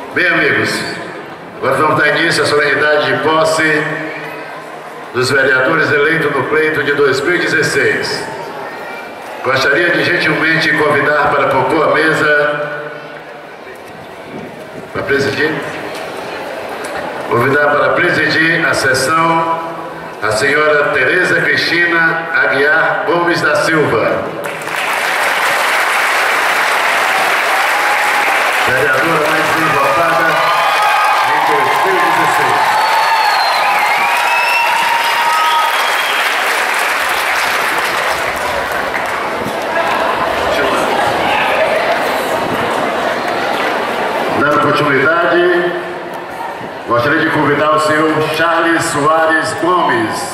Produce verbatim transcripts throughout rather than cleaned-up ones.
Bem, amigos, agora vamos dar início à solenidade de posse dos vereadores eleitos no pleito de dois mil e dezesseis. Gostaria de gentilmente convidar para compor a mesa, para presidir, convidar para presidir a sessão a senhora Tereza Cristina Aguiar Gomes da Silva, vereadora mais bem votada em dois mil e dezesseis. Dando continuidade, gostaria de convidar o senhor Charles Soares Gomes.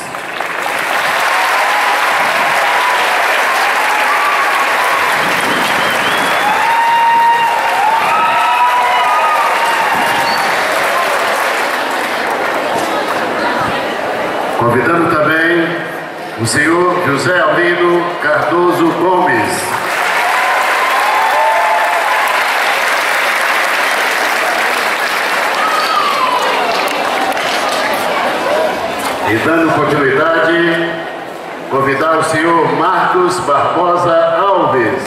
Convidando também o senhor José Aurino Cardoso Gomes. E dando continuidade, convidar o senhor Marcos Barbosa Alves.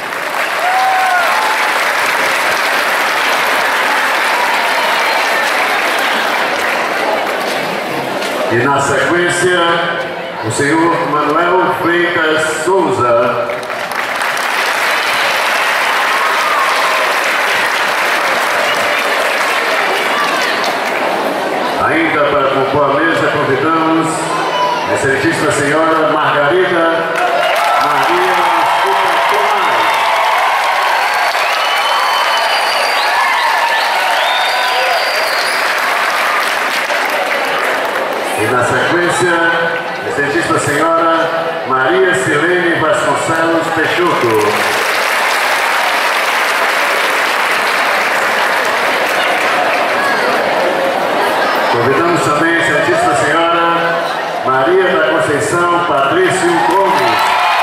E na sequência, o senhor Manuel Freitas Souza. Ainda para compor a mesa, convidamos a excelentíssima senhora Margarida Maria Mesquita Tomás. E na sequência, a excelentíssima senhora Maria Silene Vasconcelos Peixoto. Convidamos também a excelentíssima senhora Maria da Conceição Patrício Gomes.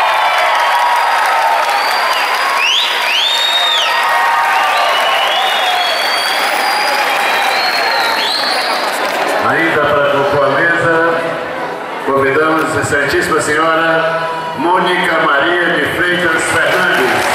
Ainda para compor a mesa, convidamos a excelentíssima senhora Mônica Maria de Freitas Fernandes.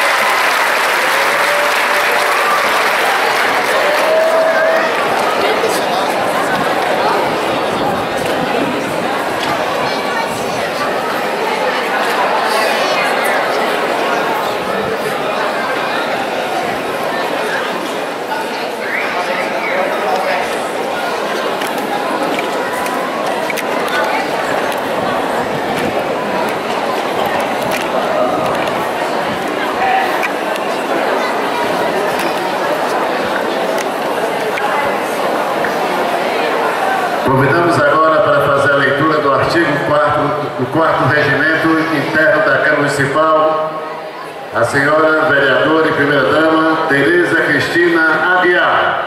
Convidamos agora para fazer a leitura do artigo quarto do quarto Regimento Interno da Câmara Municipal, a senhora vereadora e primeira-dama Tereza Cristina Aguiar.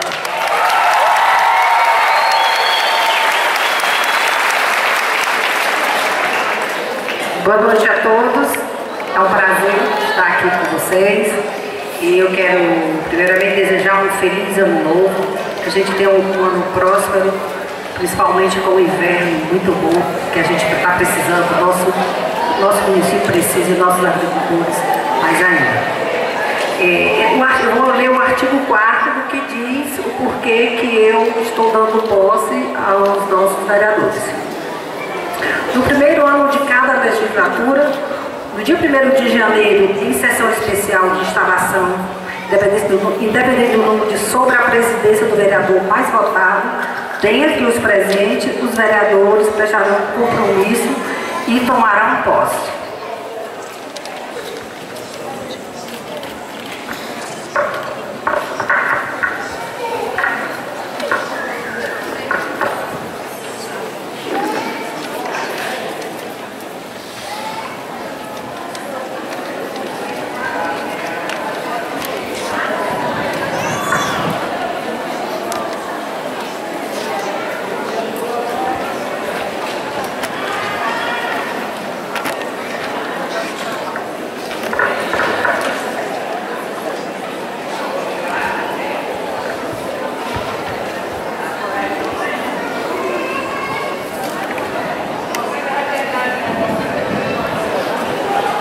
Boa noite a todos, é um prazer estar aqui com vocês e eu quero primeiramente desejar um feliz ano novo, que a gente tenha um ano próspero, principalmente com o inverno muito bom, que a gente está precisando, o nosso, nosso município precisa e nossos agricultores mais ainda. É, eu vou ler o artigo quarto que diz o porquê que eu estou dando posse aos nossos vereadores. No primeiro ano de cada legislatura, no dia primeiro de janeiro, em sessão especial de instalação, independente do, independente do número de sobre a presidência do vereador mais votado, dentre os presentes, os vereadores prestarão compromisso e tomarão posse.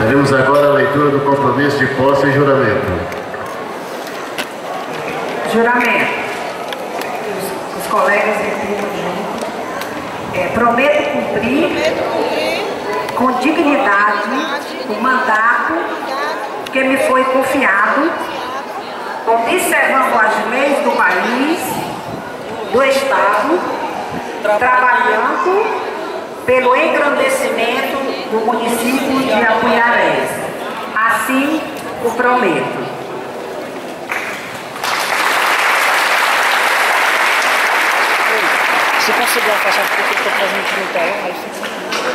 Faremos agora a leitura do compromisso de posse e juramento. Juramento. Os, os colegas repitam junto. É, prometo cumprir com dignidade o mandato que me foi confiado, observando as leis do país, do Estado, trabalhando pelo engrandecimento do município de Apuiarés. Assim o prometo. Se conseguir afastar porque eu estou transmitindo no telão, aí fica...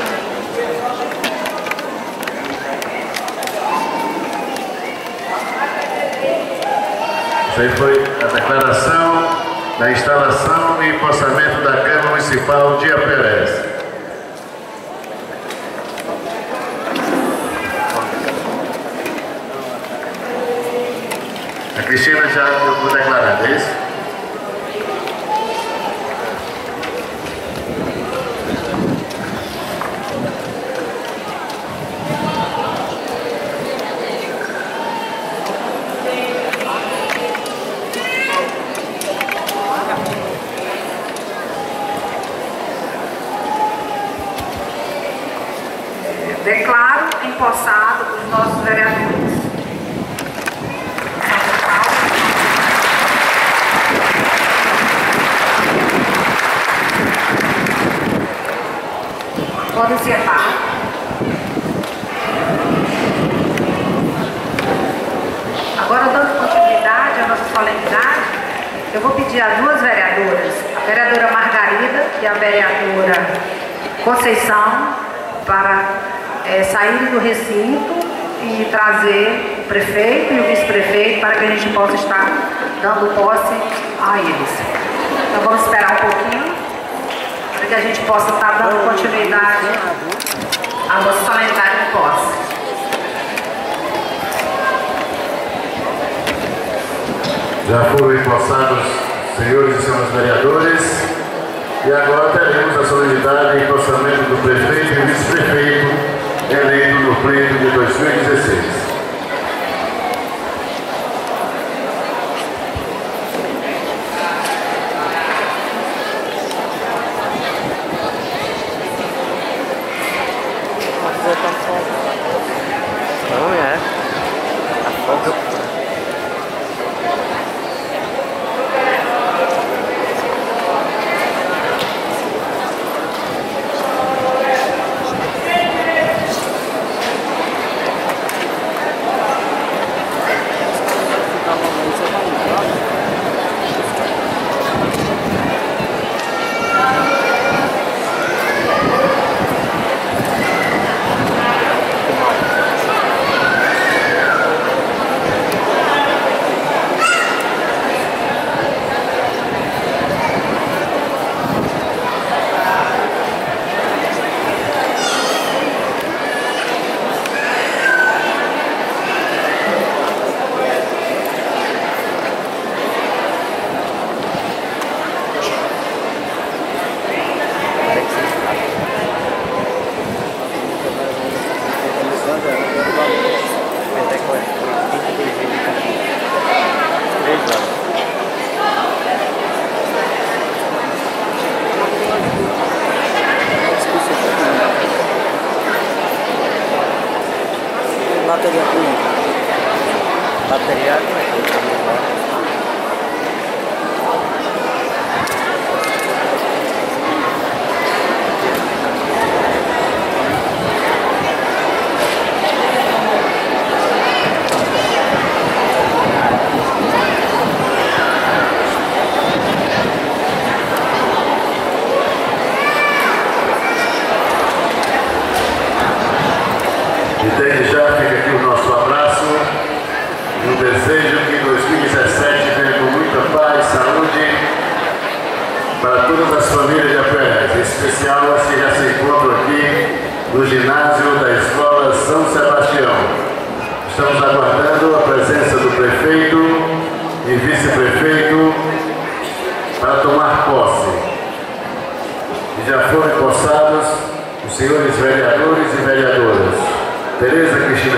Isso aí foi a declaração da instalação e empossamento da Câmara Municipal de Apuiarés. A Cristina já foi declarada, é isso? Declaro empossado os nossos vereadores. Podem sentar. Agora, dando continuidade à nossa solenidade, eu vou pedir às duas vereadoras, a vereadora Margarida e a vereadora Conceição, para é, saírem do recinto e trazer o prefeito e o vice-prefeito para que a gente possa estar dando posse a eles. Então vamos esperar um pouquinho para que a gente possa estar dando continuidade à nossa solenidade de posse. Já foram empossados senhores e senhoras vereadores e agora teremos a solenidade de empossamento do prefeito e vice-prefeito eleito no pleito de dois mil e dezesseis. Não é? A foto. Bateria política. Bateria política. E desde já fica aqui o nosso abraço e o desejo que dois mil e dezessete venha com muita paz, saúde para todas as famílias de Apuiarés, em especial as que já se encontram aqui no ginásio da Escola São Sebastião. Estamos aguardando a presença do prefeito e vice-prefeito para tomar posse. E já foram empossados os senhores vereadores e vereadoras Tereza Cristina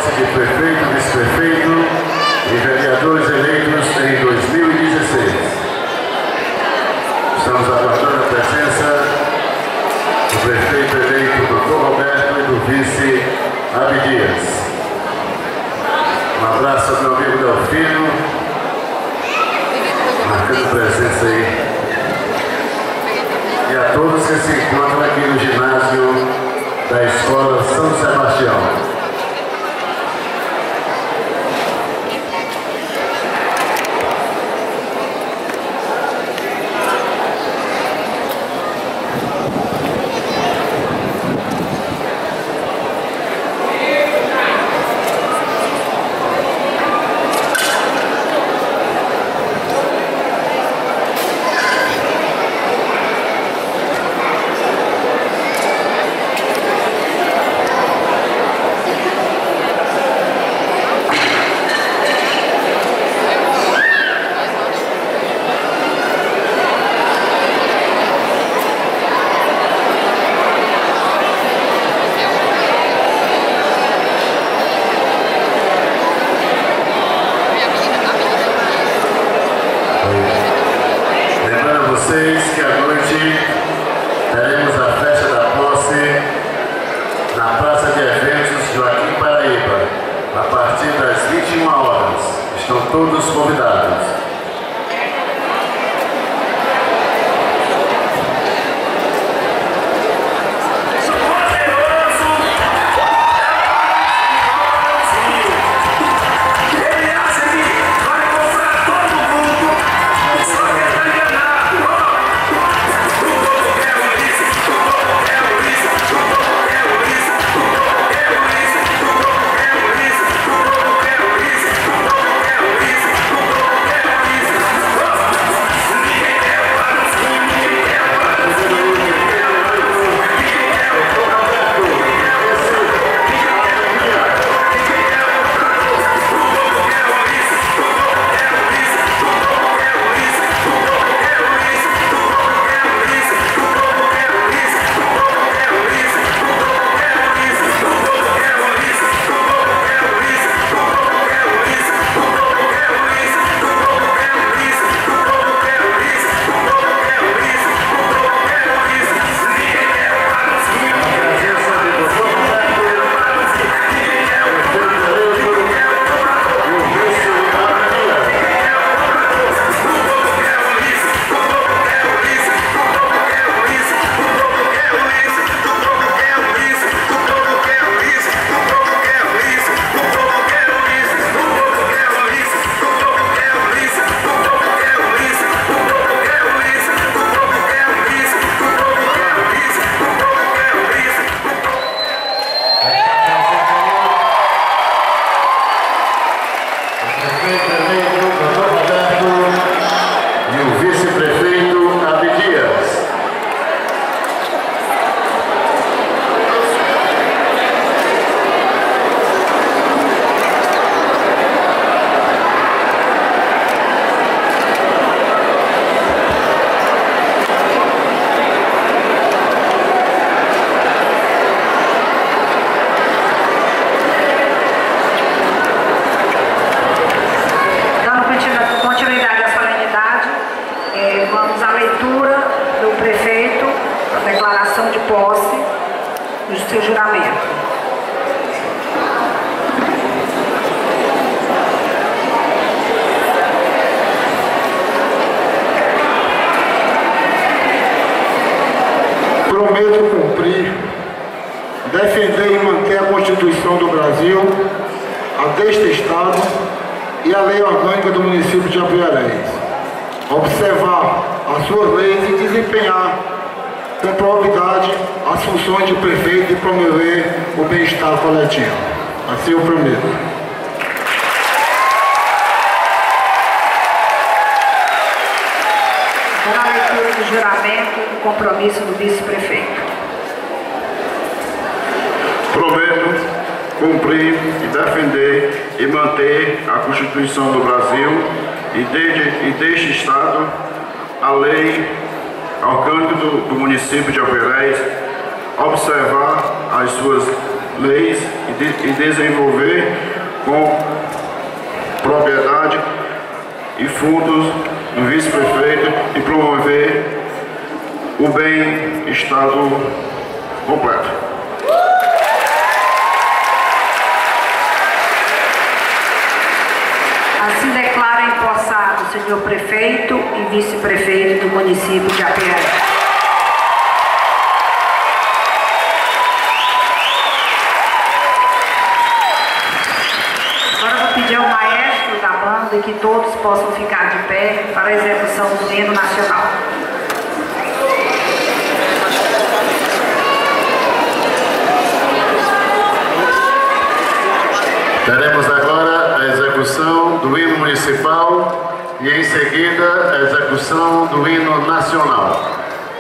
posse de prefeito, vice-prefeito e vereadores eleitos em dois mil e dezesseis. Estamos aguardando a presença do prefeito eleito doutor Roberto e do vice Abdias. Um abraço ao meu amigo Delfino, marcando presença aí. E a todos que se encontram aqui no ginásio da Escola São Sebastião. Que à noite teremos a festa da posse na Praça de Eventos Joaquim Paraíba, a partir das vinte e uma horas. Estão todos convidados. Seu juramento. Prometo cumprir, defender e manter a Constituição do Brasil, a deste Estado e a lei orgânica do município de Apuiarés. Observar as suas leis e desempenhar com probidade as funções de prefeito e promover o bem-estar coletivo. Assim eu prometo. Para a leitura do juramento e compromisso do vice-prefeito. Prometo cumprir e defender e manter a Constituição do Brasil e, de, e deste Estado, a lei orgânica do, do município de Apuiarés, observar as suas leis e, de, e desenvolver com propriedade e fundos do vice-prefeito e promover o bem-estar completo. Assim declara empossado o senhor prefeito e vice-prefeito do município de Apiaé. Agora vou pedir ao maestro da banda que todos possam ficar de pé para a execução do hino nacional. Teremos agora a execução do hino municipal e em seguida a execução do hino nacional.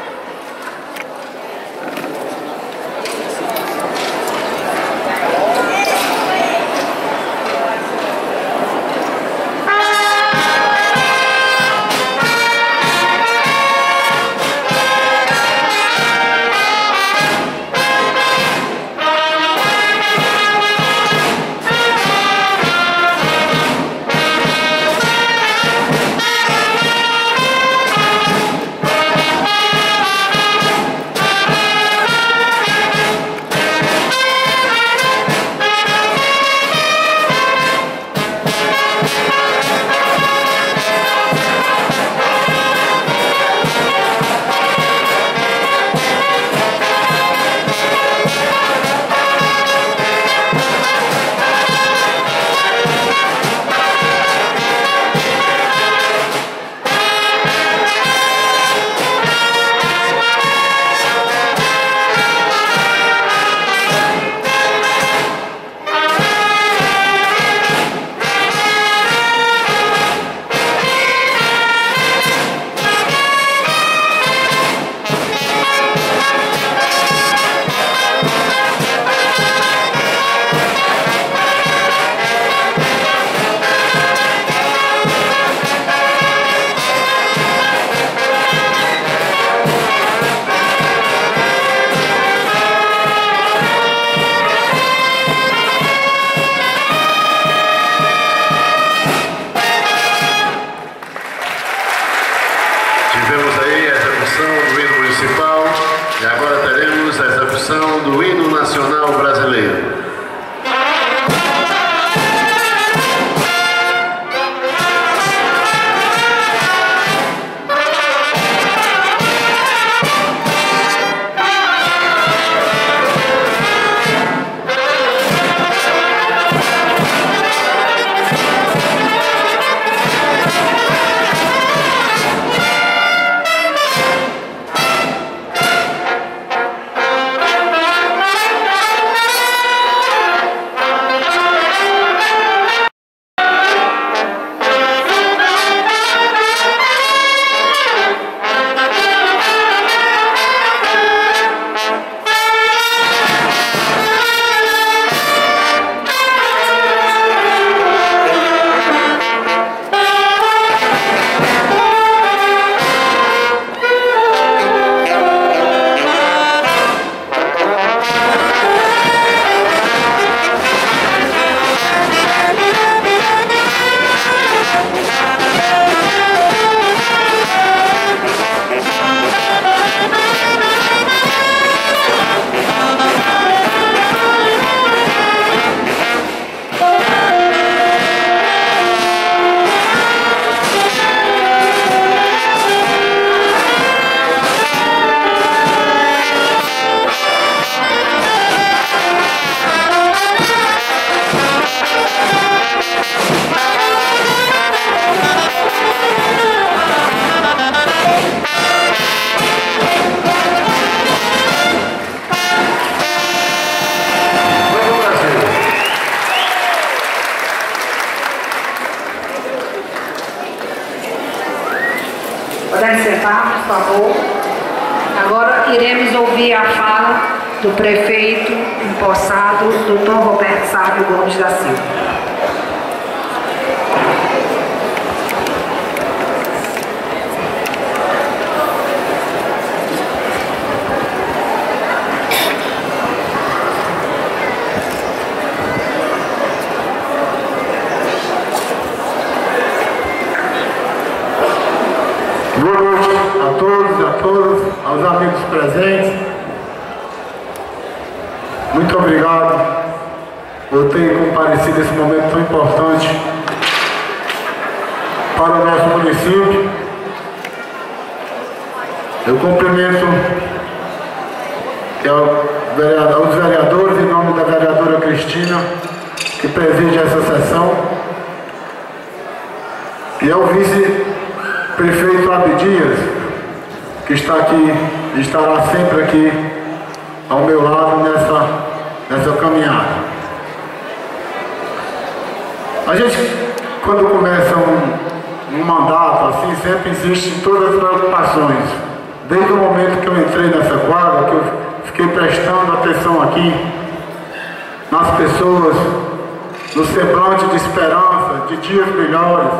Tivemos aí a execução do hino municipal e agora teremos a execução do hino nacional brasileiro. Podem sentar, por favor. Agora iremos ouvir a fala do prefeito empossado, doutor Roberto Sábio Gomes da Silva. presentes, muito obrigado por ter comparecido esse momento tão importante para o nosso município. Eu cumprimento os vereadores, em nome da vereadora Cristina, que preside essa sessão, e ao vice-prefeito Abdias, que está aqui e estará sempre aqui ao meu lado nessa, nessa caminhada. A gente, quando começa um, um mandato assim, sempre existem todas as preocupações. Desde o momento que eu entrei nessa quadra, que eu fiquei prestando atenção aqui nas pessoas, no semblante de esperança, de dias melhores,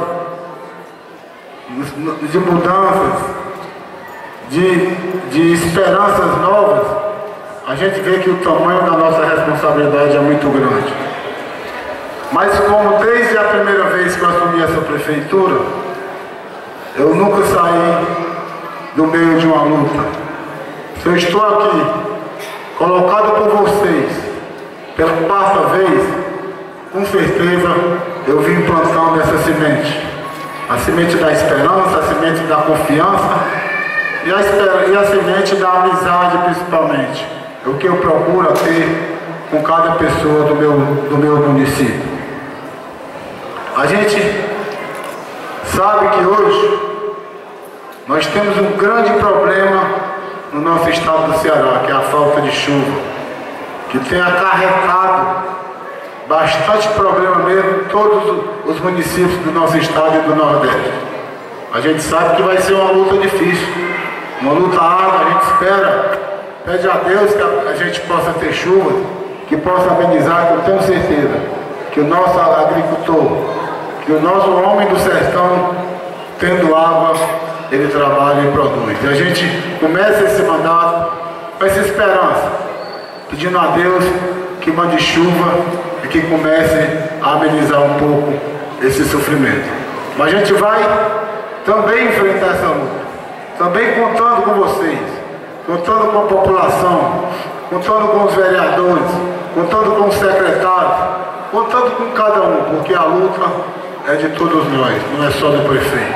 de mudanças, de, de esperanças novas, a gente vê que o tamanho da nossa responsabilidade é muito grande. Mas como desde a primeira vez que eu assumi essa prefeitura, eu nunca saí do meio de uma luta. Se eu estou aqui, colocado por vocês, pela quarta vez, com certeza eu vim plantando essa semente. A semente da esperança, a semente da confiança e a, esper... e a semente da amizade, principalmente. É o que eu procuro ter com cada pessoa do meu, do meu município. A gente sabe que hoje nós temos um grande problema no nosso estado do Ceará, que é a falta de chuva, que tem acarretado bastante problema mesmo em todos os municípios do nosso estado e do Nordeste. A gente sabe que vai ser uma luta difícil, uma luta árdua. A gente espera, pede a Deus que a gente possa ter chuva, que possa amenizar, que eu tenho certeza que o nosso agricultor, que o nosso homem do sertão, tendo água, ele trabalha e produz. E a gente começa esse mandato com essa esperança, pedindo a Deus que mande chuva e que comece a amenizar um pouco esse sofrimento. Mas a gente vai também enfrentar essa luta, também contando com vocês, contando com a população, contando com os vereadores, contando com os secretários, contando com cada um, porque a luta é de todos nós, não é só do prefeito.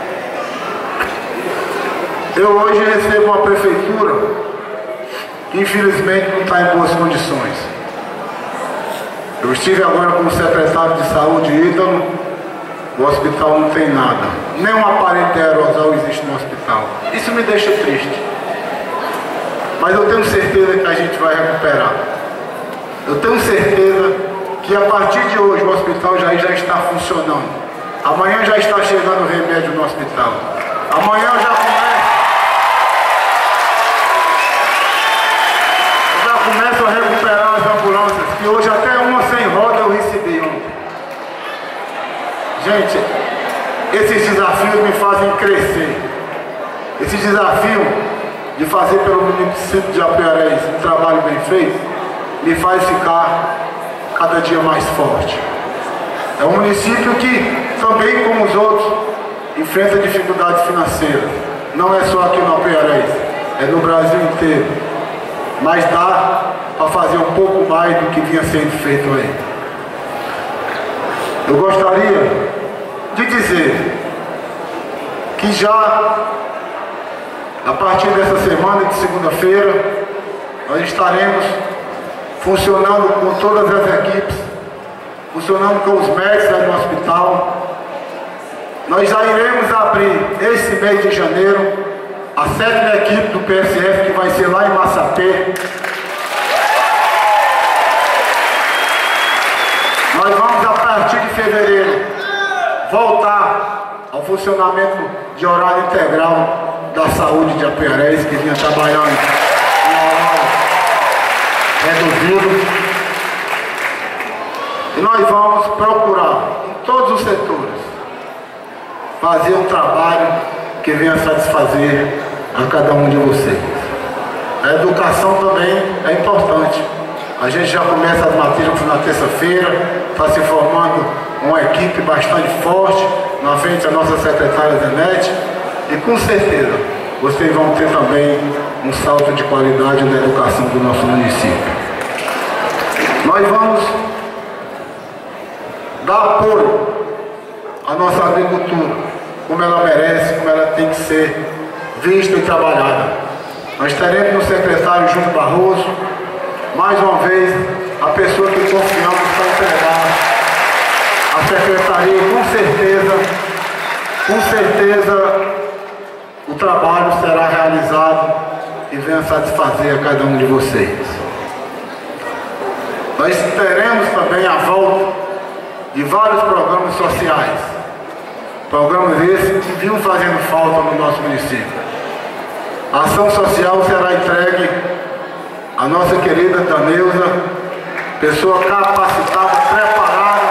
Eu hoje recebo uma prefeitura que infelizmente não está em boas condições. Eu estive agora com o secretário de saúde, Ítalo. O hospital não tem nada, nem um aparelho de aerosol existe no hospital. Isso me deixa triste, mas eu tenho certeza que a gente vai recuperar. Eu tenho certeza que a partir de hoje o hospital já, já está funcionando. Amanhã já está chegando remédio no hospital. Amanhã já começa, já começam a recuperar as ambulâncias, que hoje até uma sem roda eu recebi ontem. Gente, esses desafios me fazem crescer. Esse desafio de fazer pelo município de Apuiarés um trabalho bem feito me faz ficar cada dia mais forte. É um município que, também como os outros, enfrenta dificuldades financeiras. Não é só aqui no Apuiarés, é no Brasil inteiro. Mas dá para fazer um pouco mais do que vinha sendo feito aí. Eu gostaria de dizer que já, a partir dessa semana, de segunda-feira, nós estaremos funcionando com todas as equipes, funcionando com os médicos do hospital. Nós já iremos abrir esse mês de janeiro a sétima equipe do P S F, que vai ser lá em Massapê. Nós vamos, a partir de fevereiro, voltar ao funcionamento de horário integral da saúde de Apuiarés, que vinha trabalhando em horário reduzido. E nós vamos procurar, em todos os setores, fazer um trabalho que venha satisfazer a cada um de vocês. A educação também é importante. A gente já começa as matrículas na terça-feira, está se formando uma equipe bastante forte, na frente da nossa secretária Zenete, e com certeza vocês vão ter também um salto de qualidade na educação do nosso município. Nós vamos dar apoio à nossa agricultura, como ela merece, como ela tem que ser vista e trabalhada. Nós teremos no secretário Júnior Barroso, mais uma vez, a pessoa que confiamos para entregar a secretaria, com certeza, com certeza, o trabalho será realizado e venha satisfazer a cada um de vocês. Nós teremos também a volta de vários programas sociais. Programas esses que vinham fazendo falta no nosso município. A ação social será entregue à nossa querida Daneuza, pessoa capacitada, preparada,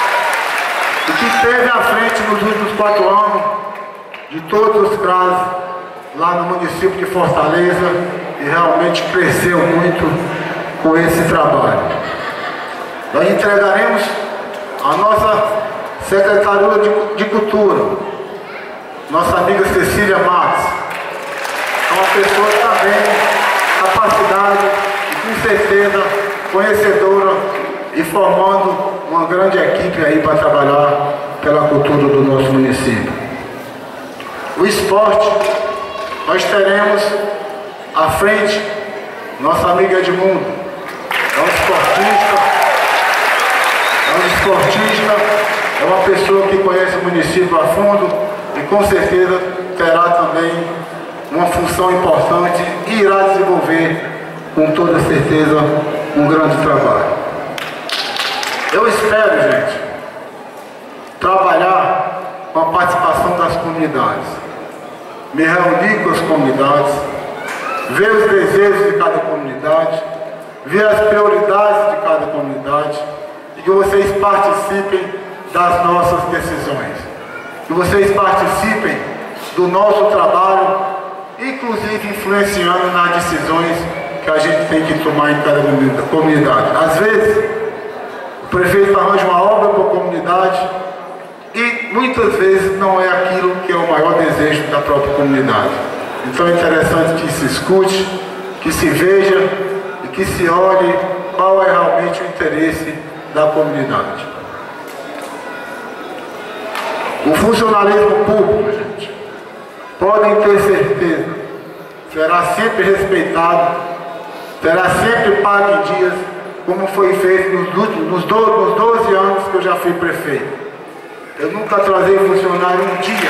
e que esteve à frente nos últimos quatro anos de todos os CRAS lá no município de Fortaleza e realmente cresceu muito com esse trabalho. Nós entregaremos a nossa secretaria de, de Cultura, nossa amiga Cecília Matos, é uma pessoa também capacidade e com certeza conhecedora e formando uma grande equipe aí para trabalhar pela cultura do nosso município. O esporte, nós teremos à frente nossa amiga Edmundo, é um esportista, é um esportista, é uma pessoa que conhece o município a fundo e com certeza terá também uma função importante e irá desenvolver com toda certeza um grande trabalho. Eu espero, gente, trabalhar com a participação das comunidades, me reunir com as comunidades, ver os desejos de cada comunidade, ver as prioridades de cada comunidade e que vocês participem das nossas decisões, que vocês participem do nosso trabalho, inclusive influenciando nas decisões que a gente tem que tomar em cada comunidade. Às vezes, o prefeito arranja uma obra para a comunidade e muitas vezes não é aquilo que é o maior desejo da própria comunidade. Então é interessante que se escute, que se veja e que se olhe qual é realmente o interesse da comunidade. O funcionalismo público, gente, podem ter certeza, será sempre respeitado, será sempre pago em dias, como foi feito nos, últimos, nos doze anos que eu já fui prefeito. Eu nunca atrasei funcionário um dia.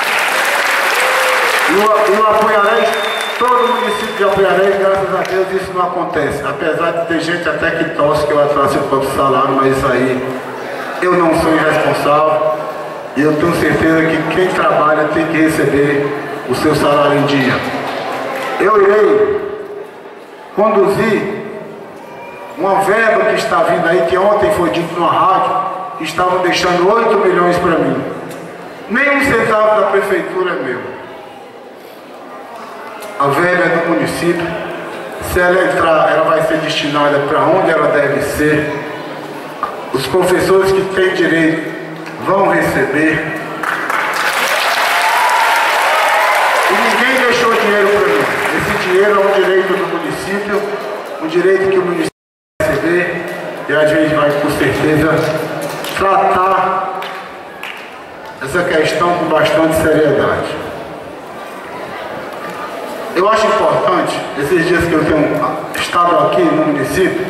E eu apoiarei todo o município de Apoiarei, graças a Deus isso não acontece. Apesar de ter gente até que tosse que eu atraso o próprio salário, mas isso aí eu não sou irresponsável. E eu tenho certeza que quem trabalha tem que receber o seu salário em dia. Eu irei conduzir uma verba que está vindo aí, que ontem foi dito numa rádio, que estavam deixando oito milhões para mim. Nem um centavo da prefeitura é meu. A verba é do município. Se ela entrar, ela vai ser destinada para onde ela deve ser. Os professores que têm direito vão receber. E ninguém deixou dinheiro para mim. Esse dinheiro é um direito do município, um direito que o município vai receber, e a gente vai, com certeza, tratar essa questão com bastante seriedade. Eu acho importante, esses dias que eu tenho estado aqui no município,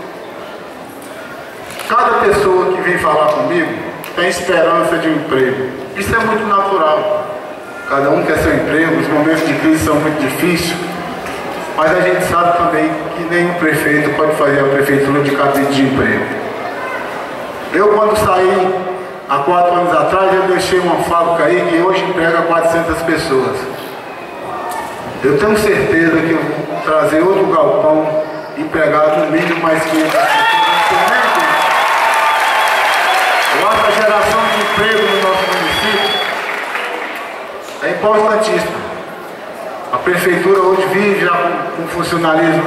cada pessoa que vem falar comigo tem esperança de um emprego. Isso é muito natural. Cada um quer seu emprego, os momentos de crise são muito difíceis, mas a gente sabe também que nenhum prefeito pode fazer a prefeitura de cabide de emprego. Eu, quando saí há quatro anos atrás, eu deixei uma fábrica aí que hoje emprega quatrocentas pessoas. Eu tenho certeza que eu vou trazer outro galpão empregado no mínimo mais quinhentas pessoas. Eu acho que a geração de emprego no nosso município é importantíssima. A prefeitura hoje vive já com, com o funcionalismo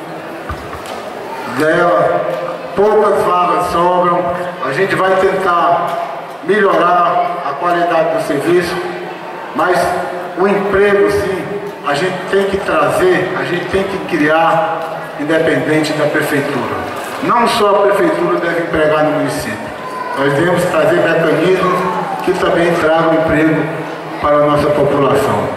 dela, poucas vagas sobram, a gente vai tentar melhorar a qualidade do serviço, mas o emprego sim a gente tem que trazer, a gente tem que criar, independente da prefeitura. Não só a prefeitura deve empregar no município. Nós devemos trazer mecanismos que também tragam emprego para a nossa população.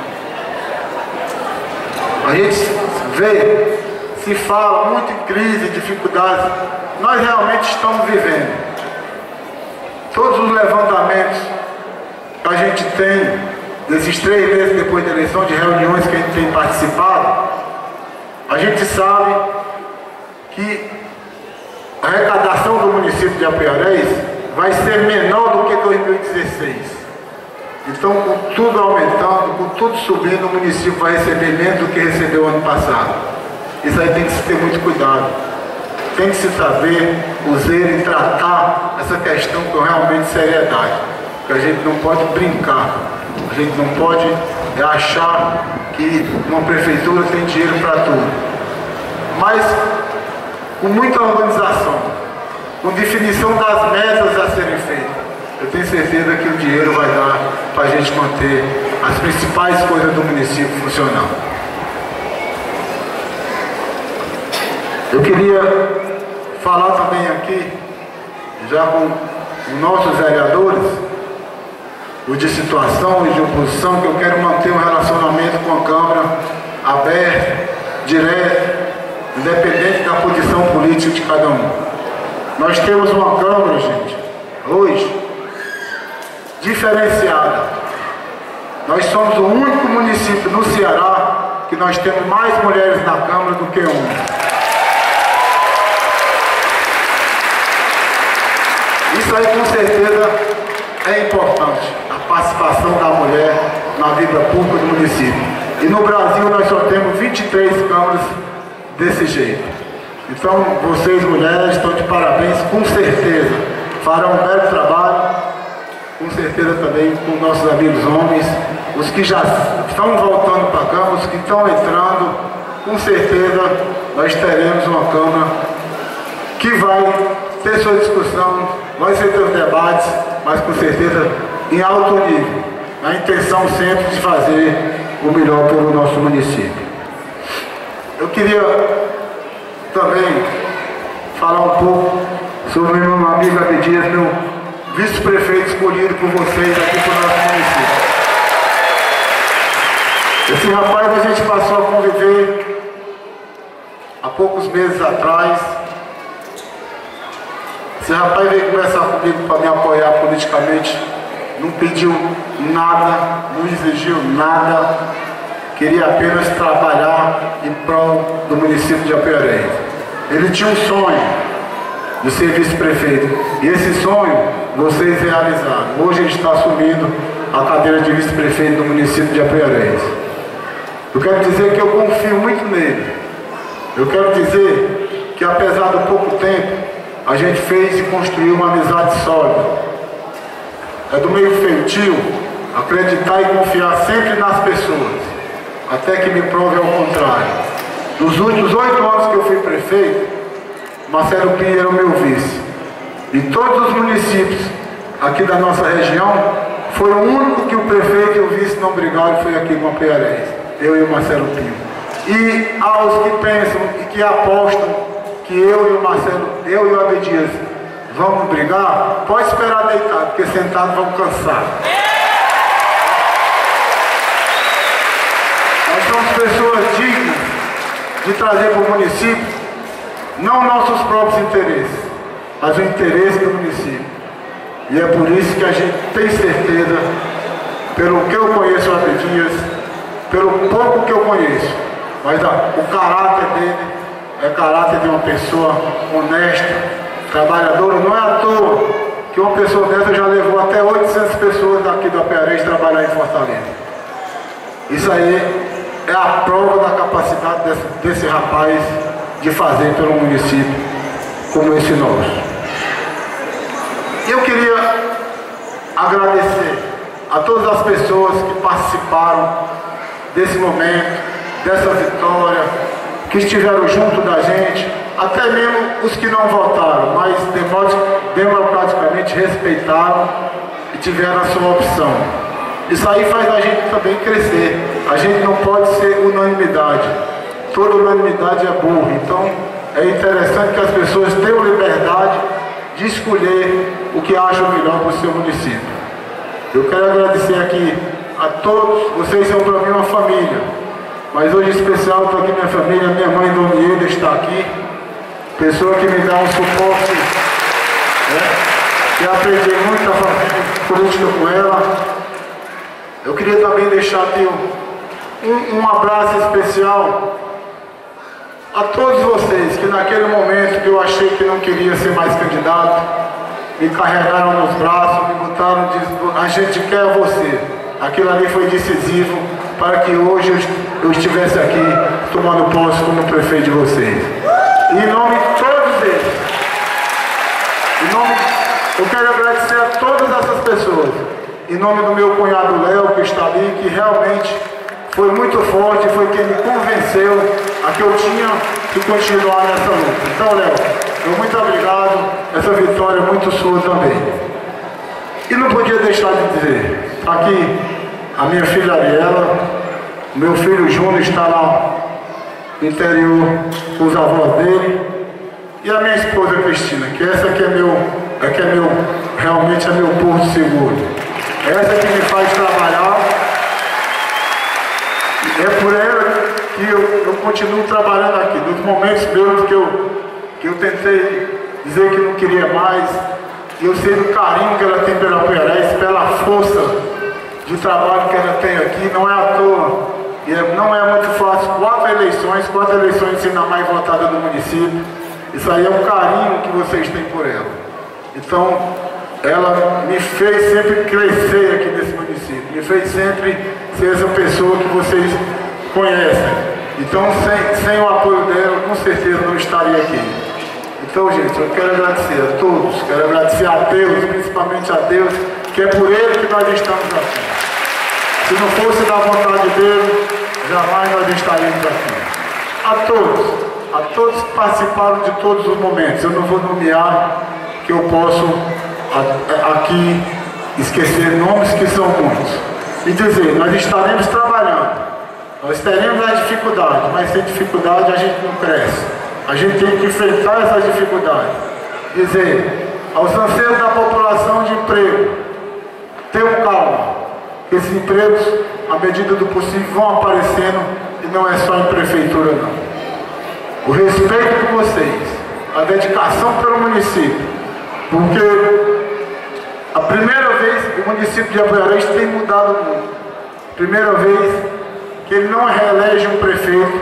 A gente vê, se fala muito em crise, dificuldades. Nós realmente estamos vivendo. Todos os levantamentos que a gente tem, desses três meses depois da eleição, de reuniões que a gente tem participado, a gente sabe que a arrecadação do município de Apuiarés vai ser menor do que dois mil e dezesseis. Então, com tudo aumentando, com tudo subindo, o município vai receber menos do que recebeu ano passado. Isso aí tem que se ter muito cuidado. Tem que se saber usar e tratar essa questão com realmente seriedade. Porque a gente não pode brincar. A gente não pode achar que uma prefeitura tem dinheiro para tudo. Mas, com muita organização, com definição das metas a serem feitas, eu tenho certeza que o dinheiro vai dar para a gente manter as principais coisas do município funcionando. Eu queria falar também aqui, já com os nossos vereadores, os de situação e de oposição, que eu quero manter um relacionamento com a Câmara aberto, direto, independente da posição política de cada um. Nós temos uma Câmara, gente, hoje, diferenciada. Nós somos o único município no Ceará que nós temos mais mulheres na Câmara do que homens. Isso aí com certeza é importante, a participação da mulher na vida pública do município. E no Brasil nós só temos vinte e três câmaras desse jeito. Então vocês mulheres estão de parabéns, com certeza farão um belo trabalho. Com certeza também com nossos amigos homens, os que já estão voltando para a Câmara, os que estão entrando, com certeza nós teremos uma Câmara que vai ter sua discussão, vai ter seus debates, mas com certeza em alto nível, a intenção sempre de fazer o melhor pelo nosso município. Eu queria também falar um pouco sobre o meu amigo Abdias, meu vice-prefeito escolhido por vocês aqui para o nosso município. Esse rapaz a gente passou a conviver há poucos meses atrás. Esse rapaz veio conversar comigo para me apoiar politicamente, não pediu nada, não exigiu nada, queria apenas trabalhar em prol do município de Apuiarés. Ele tinha um sonho de ser vice-prefeito, e esse sonho vocês realizaram. Hoje ele está assumindo a cadeira de vice-prefeito do município de Apuiarés. Eu quero dizer que eu confio muito nele. Eu quero dizer que apesar do pouco tempo, a gente fez e construiu uma amizade sólida. É do meio feitio acreditar e confiar sempre nas pessoas, até que me prove ao contrário. Nos últimos oito anos que eu fui prefeito, Marcelo Pinho era o meu vice. E todos os municípios aqui da nossa região, foi o único que o prefeito e o vice não brigaram, foi aqui com Apuiarés, eu e o Marcelo Pinho. E aos que pensam e que apostam que eu e o Marcelo, eu e o Abdias vamos brigar, pode esperar deitado, porque sentado vamos cansar. Nós somos pessoas dignas de trazer para o município não nossos próprios interesses, mas o interesse do município. E é por isso que a gente tem certeza, pelo que eu conheço o Abdias, pelo pouco que eu conheço, mas ah, o caráter dele é caráter de uma pessoa honesta, trabalhadora. Não é à toa que uma pessoa dessa já levou até oitocentas pessoas daqui do Apuiarés trabalhar em Fortaleza. Isso aí é a prova da capacidade desse, desse rapaz de fazer pelo município como esse nosso. Eu queria agradecer a todas as pessoas que participaram desse momento, dessa vitória, que estiveram junto da gente, até mesmo os que não votaram, mas democraticamente respeitaram e tiveram a sua opção. Isso aí faz a gente também crescer. A gente não pode ser unanimidade. Toda unanimidade é burra. Então é interessante que as pessoas tenham liberdade de escolher o que acham melhor para o seu município. Eu quero agradecer aqui a todos. Vocês são para mim uma família. Mas hoje em especial estou aqui minha família. Minha mãe, Dona Ieda, está aqui. Pessoa que me dá um suporte, né? Eu aprendi muito a fazer política com ela. Eu queria também deixar aqui um, um abraço especial a todos vocês que naquele momento que eu achei que não queria ser mais candidato, me carregaram nos braços, me botaram, a gente quer você. Aquilo ali foi decisivo para que hoje eu, eu estivesse aqui tomando posse como prefeito de vocês. E em nome de todos eles, em nome, eu quero agradecer a todas essas pessoas. Em nome do meu cunhado Léo, que está ali, que realmente foi muito forte, foi quem me convenceu a que eu tinha que continuar nessa luta. Então, Léo, eu muito obrigado, essa vitória é muito sua também. E não podia deixar de dizer, aqui a minha filha Ariela, meu filho Júnior está lá no interior com os avós dele, e a minha esposa Cristina, que essa aqui é meu, é que é meu, realmente é meu porto seguro. Essa que me faz trabalhar, é por ela que eu, eu continuo trabalhando aqui. Nos momentos meus que eu, que eu tentei dizer que não queria mais, e eu sei do carinho que ela tem pela Apuiarés, pela força de trabalho que ela tem aqui, não é à toa, e é, não é muito fácil, quatro eleições, quatro eleições sendo a mais votada do município. Isso aí é um carinho que vocês têm por ela. Então, ela me fez sempre crescer aqui nesse município, me fez sempre ser essa pessoa que vocês conhecem. Então, sem, sem o apoio dela, com certeza não estaria aqui. Então, gente, eu quero agradecer a todos, quero agradecer a Deus, principalmente a Deus, que é por Ele que nós estamos aqui. Se não fosse da vontade dele, jamais nós estaríamos aqui. A todos, a todos que participaram de todos os momentos, eu não vou nomear, que eu posso aqui esquecer nomes que são muitos. E dizer, nós estaremos trabalhando, nós teremos as dificuldades, mas sem dificuldade a gente não cresce. A gente tem que enfrentar essas dificuldades. Dizer, aos anseios da população de emprego, tenham calma. Esses empregos, à medida do possível, vão aparecendo e não é só em prefeitura, não. O respeito por vocês, a dedicação pelo município, porque a primeira vez que o município de Apuiarés tem mudado muito. Primeira vez que ele não reelege um prefeito,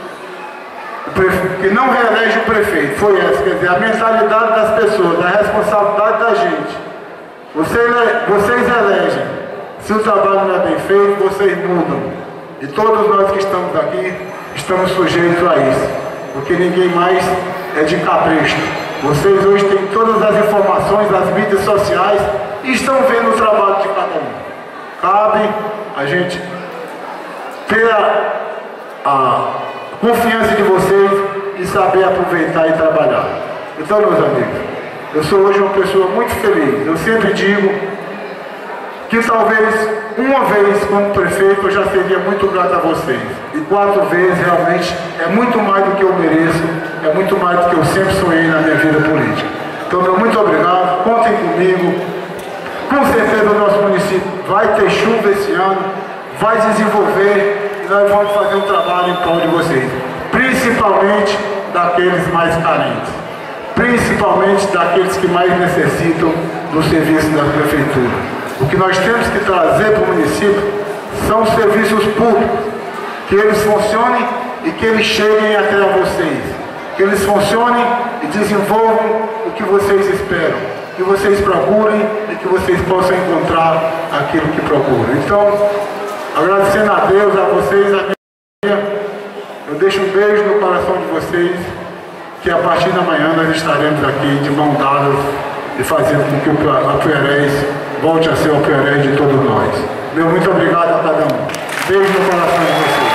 o prefeito, que não reelege o prefeito, foi essa, quer dizer, a mentalidade das pessoas, a responsabilidade da gente. Vocês, vocês elegem. Se o trabalho não é bem feito, vocês mudam. E todos nós que estamos aqui, estamos sujeitos a isso. Porque ninguém mais é de capricho. Vocês hoje têm todas as informações das mídias sociais e estão vendo o trabalho de cada um. Cabe a gente ter a, a confiança de vocês e saber aproveitar e trabalhar. Então, meus amigos, eu sou hoje uma pessoa muito feliz. Eu sempre digo que talvez uma vez como prefeito eu já seria muito grato a vocês. E quatro vezes realmente é muito mais do que eu mereço, é muito mais do que eu sempre sonhei na minha vida política. Então, meu muito obrigado, contem comigo. Com certeza o nosso município vai ter chuva esse ano, vai desenvolver e nós vamos fazer um trabalho em prol de vocês. Principalmente daqueles mais carentes. Principalmente daqueles que mais necessitam do serviço da prefeitura. O que nós temos que trazer para o município são os serviços públicos, que eles funcionem e que eles cheguem até a vocês, que eles funcionem e desenvolvam o que vocês esperam, que vocês procurem e que vocês possam encontrar aquilo que procuram. Então, agradecendo a Deus, a vocês, a minha, eu deixo um beijo no coração de vocês, que a partir da manhã nós estaremos aqui de mão dadas e fazendo com que o Apuiarés volte a ser o Apuiarés de todos nós. Meu muito obrigado a cada um. Beijo no coração de vocês.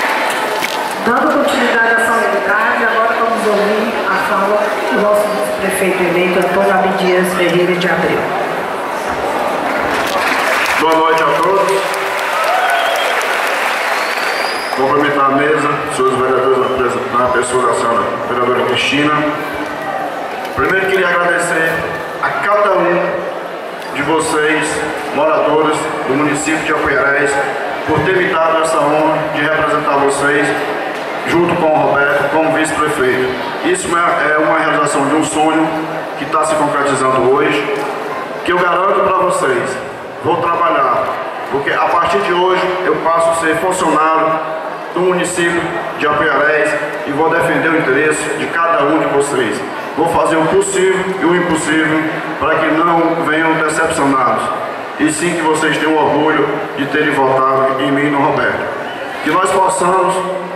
Dando continuidade à solenidade, agora vamos ouvir a fala do nosso vice-prefeito. prefeito eleito Antônio Abdias Ferreira de Abreu. Boa noite a todos. Cumprimentar a mesa, senhores vereadores, na pessoa da senhora vereadora Cristina. Primeiro queria agradecer a cada um de vocês, moradores do município de Apuiarés, por ter me dado essa honra de representar vocês, junto com o Roberto, como vice-prefeito. Isso é uma realização de um sonho que está se concretizando hoje, que eu garanto para vocês, vou trabalhar, porque a partir de hoje eu passo a ser funcionário do município de Apuiarés e vou defender o interesse de cada um de vocês. Vou fazer o possível e o impossível para que não venham decepcionados, e sim que vocês tenham orgulho de terem votado em mim e no Roberto. Que nós possamos,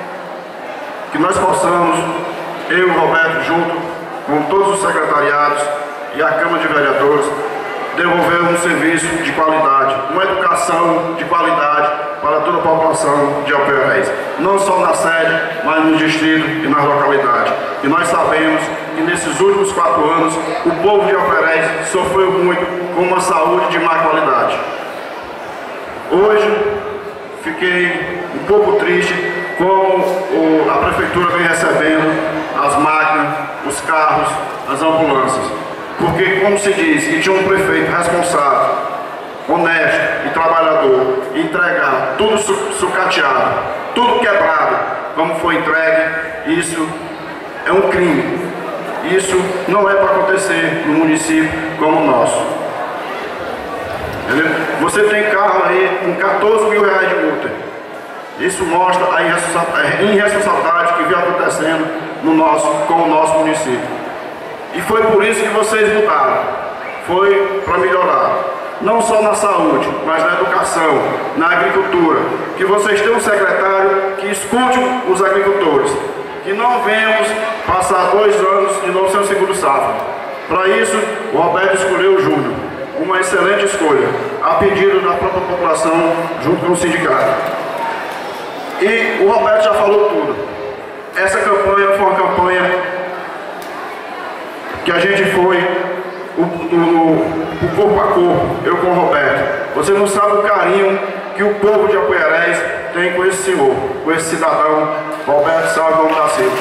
que nós possamos, eu e o Roberto, junto com todos os secretariados e a Câmara de Vereadores, desenvolver um serviço de qualidade, uma educação de qualidade para toda a população de Apuiarés, não só na sede, mas no distrito e nas localidades. E nós sabemos que nesses últimos quatro anos o povo de Apuiarés sofreu muito com uma saúde de má qualidade. Hoje fiquei um pouco triste como a prefeitura vem recebendo as máquinas, os carros, as ambulâncias. Porque, como se diz, que tinha um prefeito responsável, honesto e trabalhador, entregar tudo sucateado, tudo quebrado, como foi entregue, isso é um crime. Isso não é para acontecer no município como o nosso. Entendeu? Você tem carro aí com quatorze mil reais de multa. Isso mostra a irresponsabilidade que vem acontecendo no nosso, com o nosso município. E foi por isso que vocês mudaram. Foi para melhorar. Não só na saúde, mas na educação, na agricultura. Que vocês tenham um secretário que escute os agricultores. Que não venhamos passar dois anos de novo sem o segundo safra. Para isso, o Roberto escolheu o Júnior. Uma excelente escolha, a pedido da própria população, junto com o sindicato. E o Roberto já falou tudo. Essa campanha foi uma campanha que a gente foi o, o, o corpo a corpo, eu com o Roberto. Você não sabe o carinho que o povo de Apuiarés tem com esse senhor, com esse cidadão, Roberto Salvo da Silva.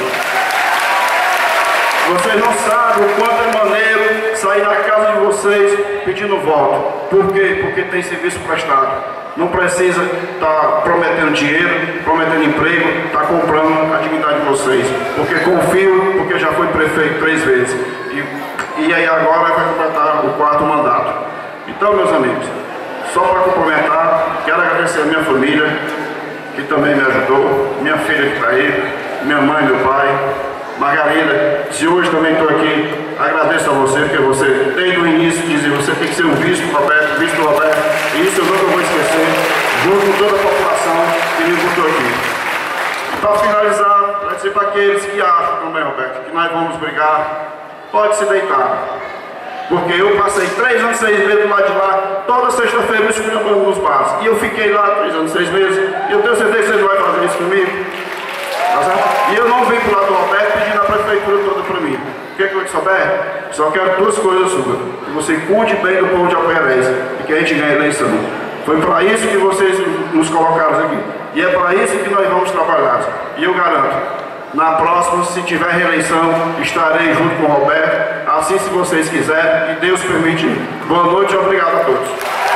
Vocês não sabem o quanto é maneiro sair da casa de vocês pedindo voto. Por quê? Porque tem serviço prestado. Não precisa estar tá prometendo dinheiro, prometendo emprego, estar tá comprando a dignidade de vocês. Porque confio, porque já fui prefeito três vezes. E, e aí agora vai completar o quarto mandato. Então, meus amigos, só para complementar, quero agradecer a minha família, que também me ajudou, minha filha que está aí, minha mãe, meu pai, Margarida. Se hoje também estou aqui, agradeço a você, porque você, desde o início, dizia que você tem que ser o vice do Roberto, vice do Roberto, e isso eu nunca vou esquecer, junto com toda a população que me botou aqui. Para finalizar, para dizer para aqueles que acham também, Roberto, que nós vamos brigar, pode se deitar. Porque eu passei três anos, seis meses do lado de lá, toda sexta-feira me esculhambando nos bares. E eu fiquei lá três anos, seis meses, e eu tenho certeza que vocês não vão fazer isso comigo. E eu não vim para o lado do Roberto pedindo a prefeitura toda para mim. O que é que eu te souber? Só quero duas coisas suas. Que você cuide bem do povo de Apuiarés e que a gente ganhe a eleição. Foi para isso que vocês nos colocaram aqui. E é para isso que nós vamos trabalhar. E eu garanto, na próxima, se tiver reeleição, estarei junto com o Roberto. Assim, se vocês quiserem, e Deus permitir. Boa noite e obrigado a todos.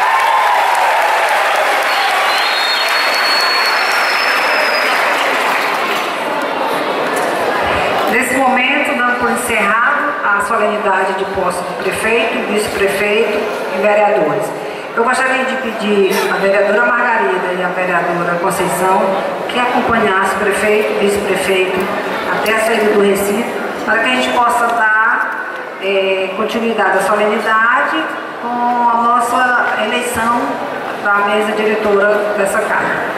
Nesse momento, dando por encerrado a solenidade de posse do prefeito, vice-prefeito e vereadores. Eu gostaria de pedir à vereadora Margarida e à vereadora Conceição que acompanhasse o prefeito, vice-prefeito até a saída do recinto, para que a gente possa dar é, continuidade à solenidade com a nossa eleição da mesa diretora dessa casa.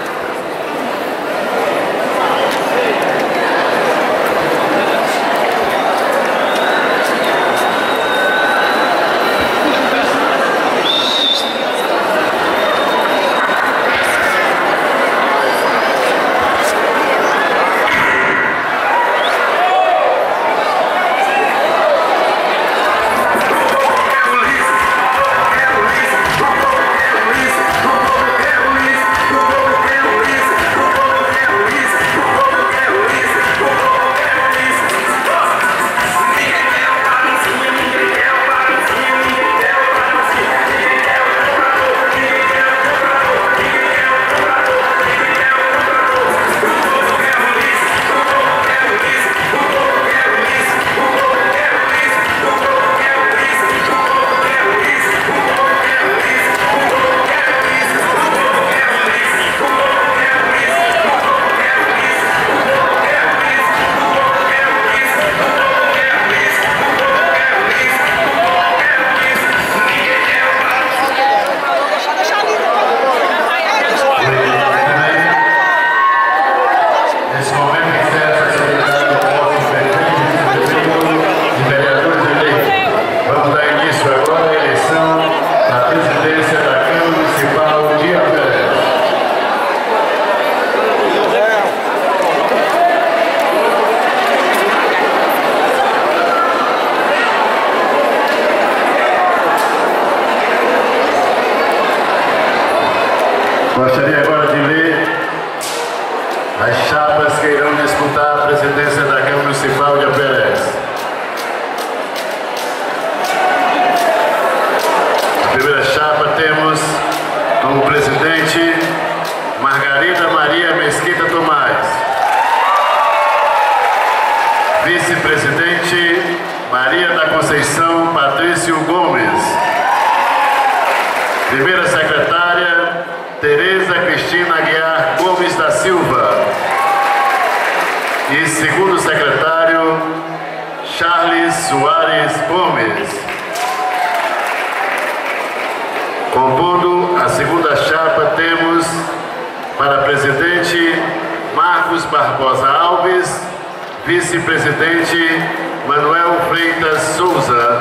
as chapas que irão disputar a presidência da Câmara Municipal de Apuiarés. A primeira chapa temos como presidente Margarida Maria Mesquita Tomás. Vice-presidente Maria da Conceição Patrício Gomes. Primeira secretária Tereza Cristina Aguiar Gomes da Silva. E segundo secretário Charles Soares Gomes. Compondo a segunda chapa temos para presidente Marcos Barbosa Alves, vice-presidente Manuel Freitas Souza.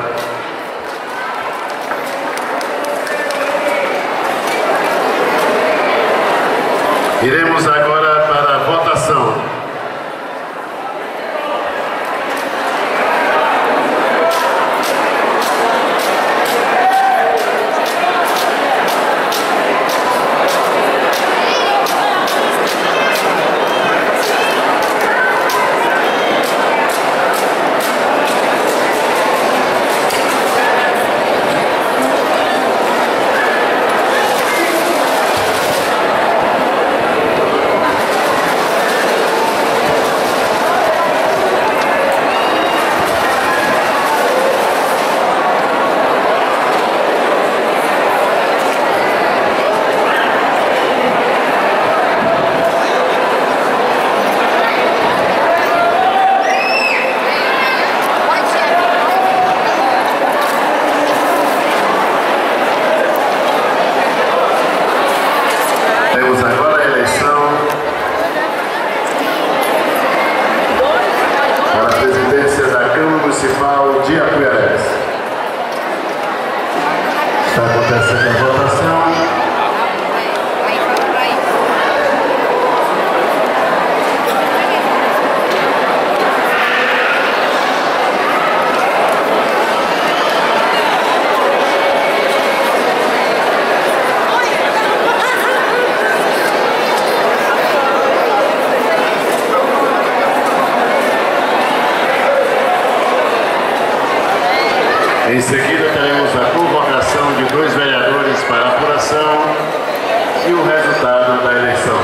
Iremos agora para a votação. Em seguida, teremos a convocação de dois vereadores para a apuração e o resultado da eleição.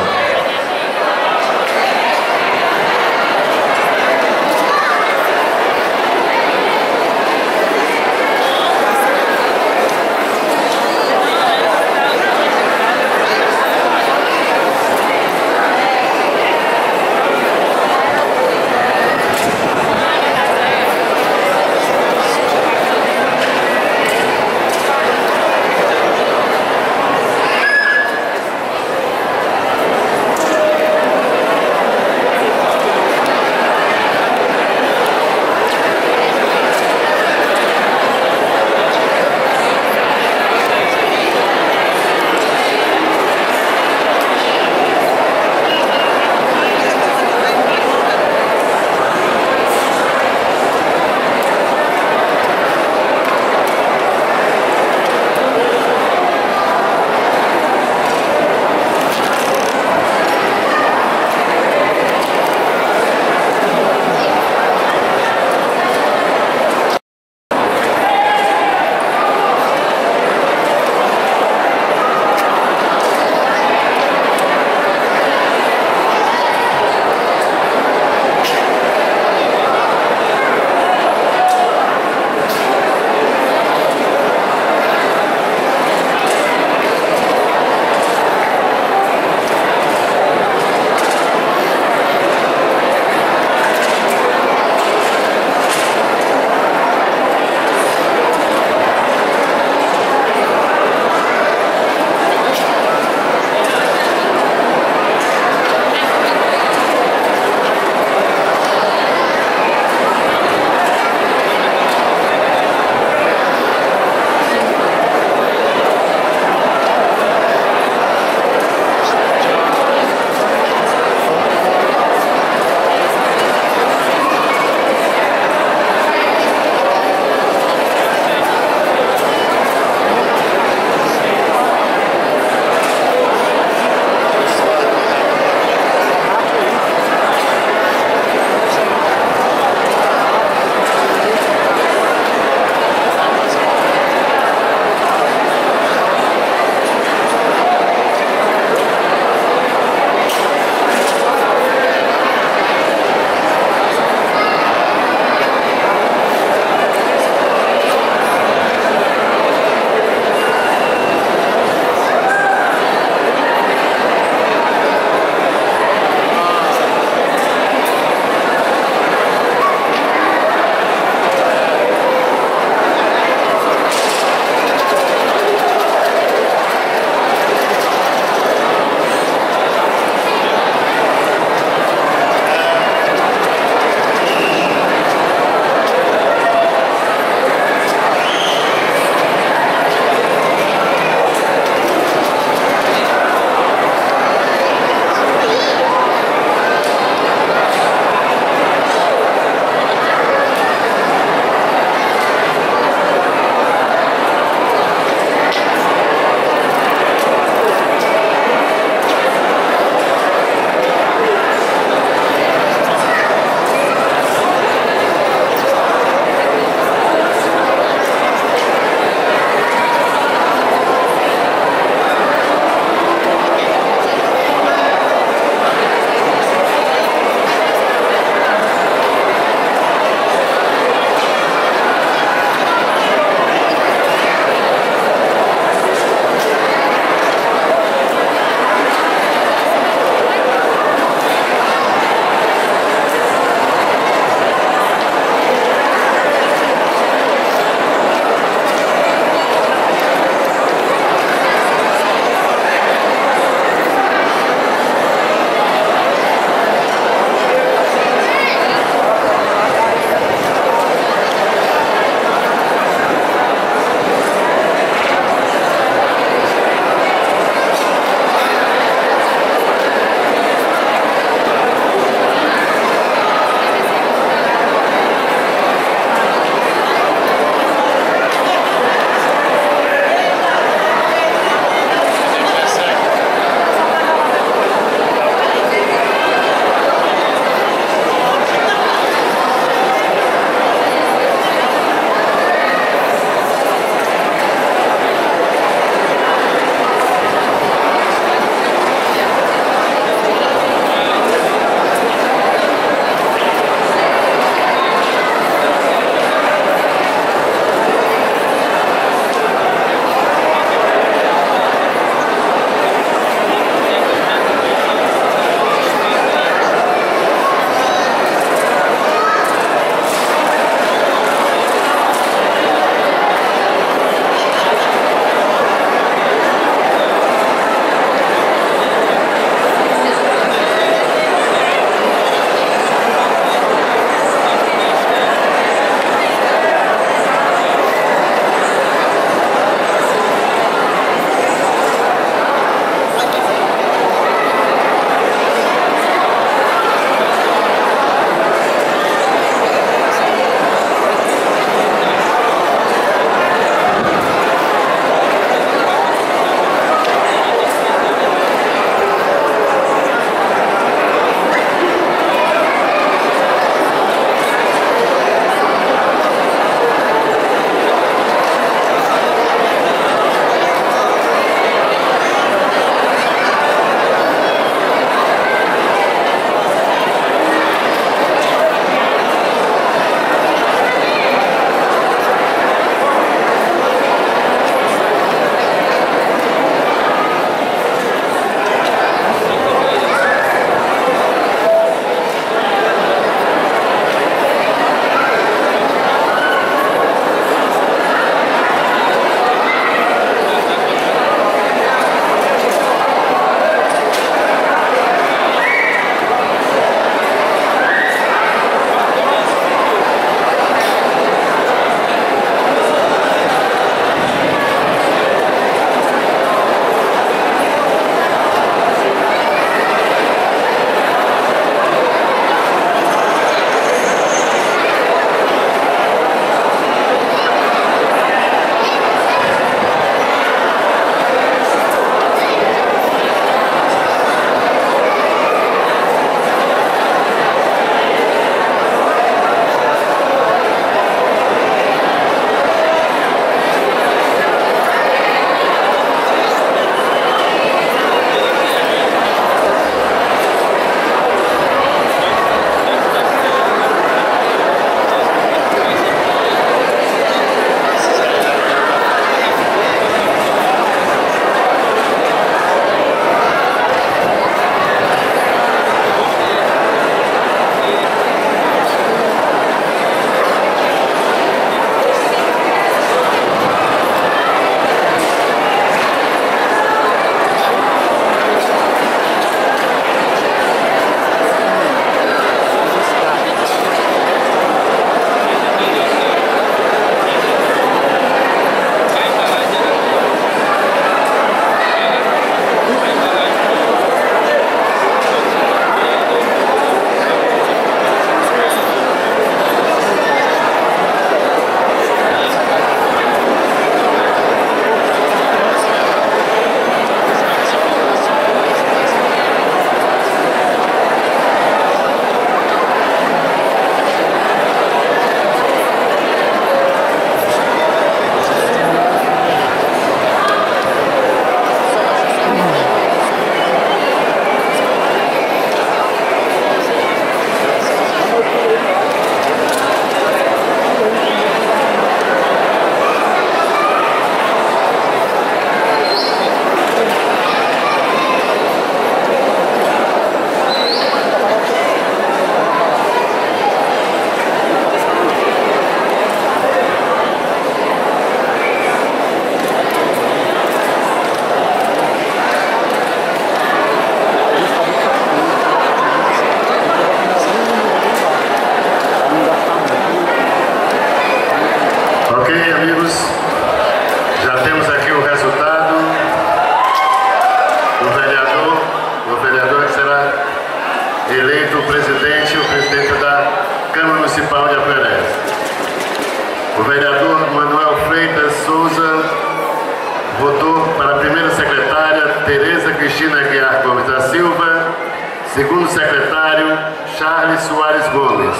eleito o presidente e o presidente da Câmara Municipal de Apuiarés. O vereador Manuel Freitas Souza votou para a primeira secretária Tereza Cristina Aguiar Gomes da Silva, segundo secretário Charles Soares Gomes.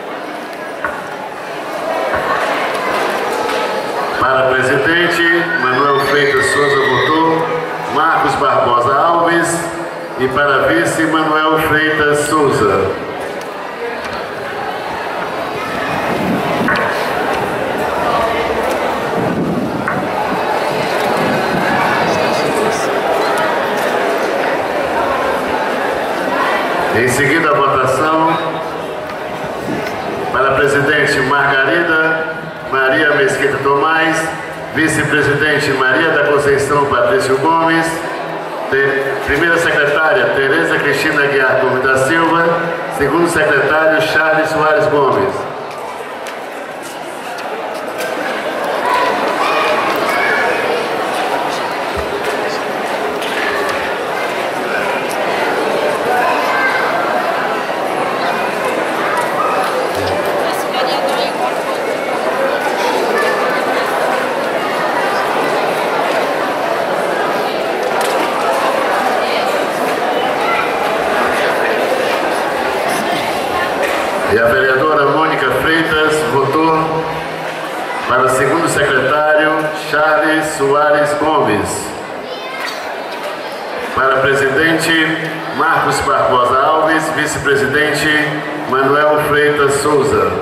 Para presidente, Manuel Freitas Souza votou Marcos Barbosa Alves e para vice, Manuel Freitas Souza. Em seguida, a votação para presidente Margarida Maria Mesquita Tomás, vice-presidente Maria da Conceição Patrício Gomes, primeira secretária Tereza Cristina Aguiar Gomes da Silva, segundo secretário Charles Soares Gomes. E a vereadora Mônica Freitas votou para segundo secretário Charles Soares Gomes. Para presidente Marcos Barbosa Alves, vice-presidente Manuel Freitas Souza.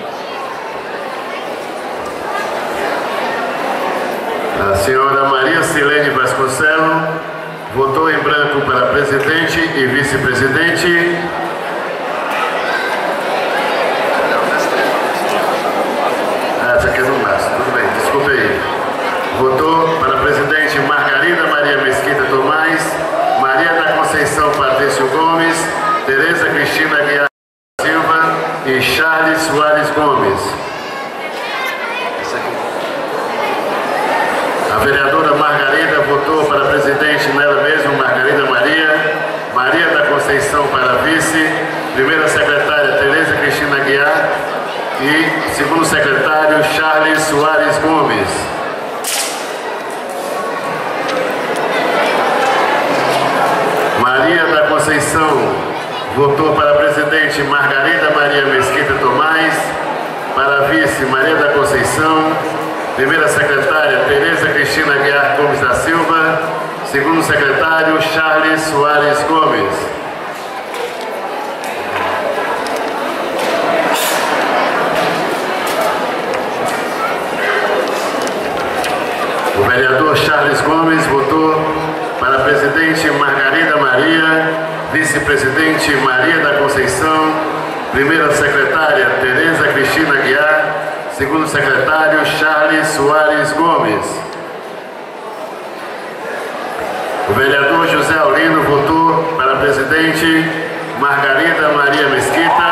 A senhora Maria Silene Vasconcelos votou em branco para presidente e vice-presidente. Votou para presidente Margarida Maria Mesquita Tomás, Maria da Conceição Patrício Gomes, Tereza Cristina Aguiar Silva e Charles Soares Gomes. A vereadora Margarida votou para presidente nela mesma, Margarida Maria, Maria da Conceição para vice, primeira secretária Tereza Cristina Aguiar e segundo secretário Charles Soares Gomes. Maria da Conceição votou para presidente Margarida Maria Mesquita Tomás, para vice Maria da Conceição, primeira secretária Tereza Cristina Aguiar Gomes da Silva, segundo secretário Charles Soares Gomes. O vereador Charles Gomes votou para presidente Margarida Maria, vice-presidente Maria da Conceição, primeira secretária Tereza Cristina Aguiar, segundo secretário Charles Soares Gomes. O vereador José Aulino votou para presidente Margarida Maria Mesquita,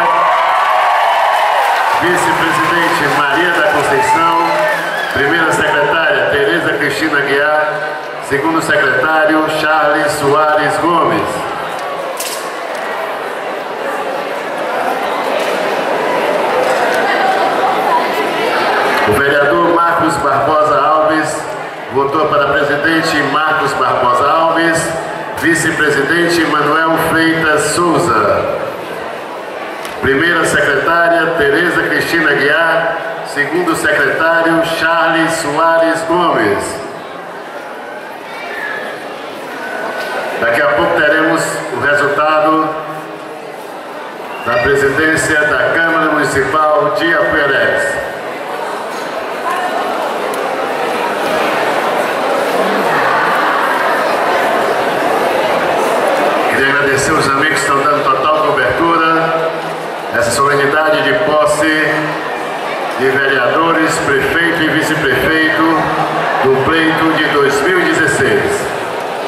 vice-presidente Maria da Conceição, primeira secretária Tereza Cristina Aguiar, segundo secretário Charles Soares Gomes. O vereador Marcos Barbosa Alves votou para presidente Marcos Barbosa Alves, vice-presidente Manuel Freitas Souza, primeira secretária Tereza Cristina Aguiar, segundo secretário Charles Soares Gomes. Daqui a pouco teremos o resultado da presidência da Câmara Municipal de Apuiarés. Queria agradecer os amigos que estão dando total cobertura essa solenidade de posse de vereadores, prefeito e vice-prefeito do pleito de dois mil e dezesseis.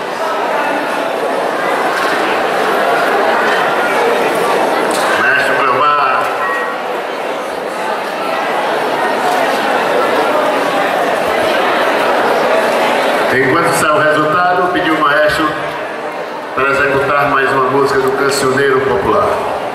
Enquanto sai o resultado, pedi o maestro para executar mais uma música do cancioneiro popular.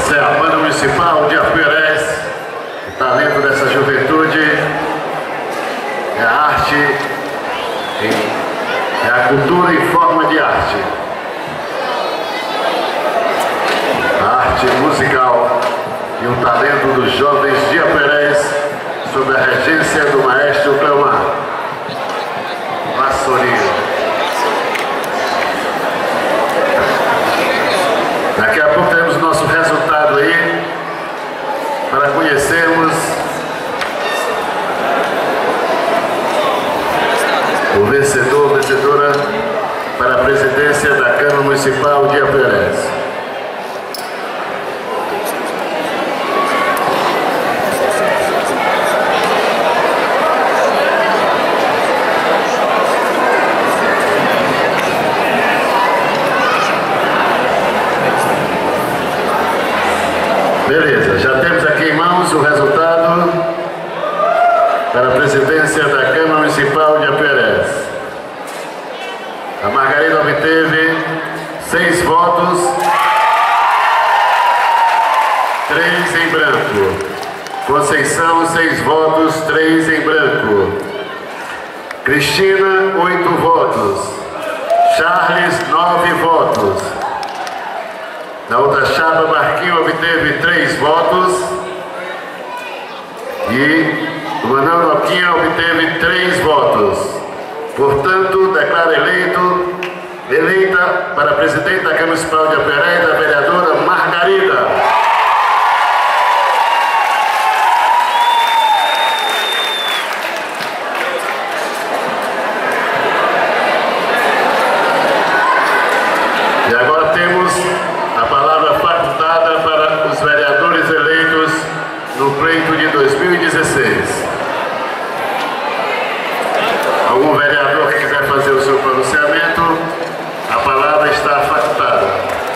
Essa é a Banda Municipal de Apuiarés. O talento dessa juventude é a arte, é a cultura em forma de arte. A arte musical e o talento dos jovens de Apuiarés sob a regência do maestro Cleomar Vassourino. Daqui a pouco teremos o nosso resultado aí, para conhecermos o vencedor, vencedora para a presidência da Câmara Municipal de Apuiarés. Beleza, já temos aqui em mãos o resultado para a presidência da Câmara Municipal de Apuiarés. A Margarida obteve seis votos, três em branco. Conceição, seis votos, três em branco. Cristina, oito votos. Charles, nove votos. Na outra chapa, Marquinho obteve três votos e o Manuel Noquinha obteve três votos. Portanto, declaro eleito, eleita para presidente da Câmara Municipal de Apuiarés, a vereadora Margarida. E agora temos a palavra facultada para os vereadores eleitos no pleito de dois mil e dezesseis. Algum vereador que quiser fazer o seu pronunciamento, a palavra está facultada.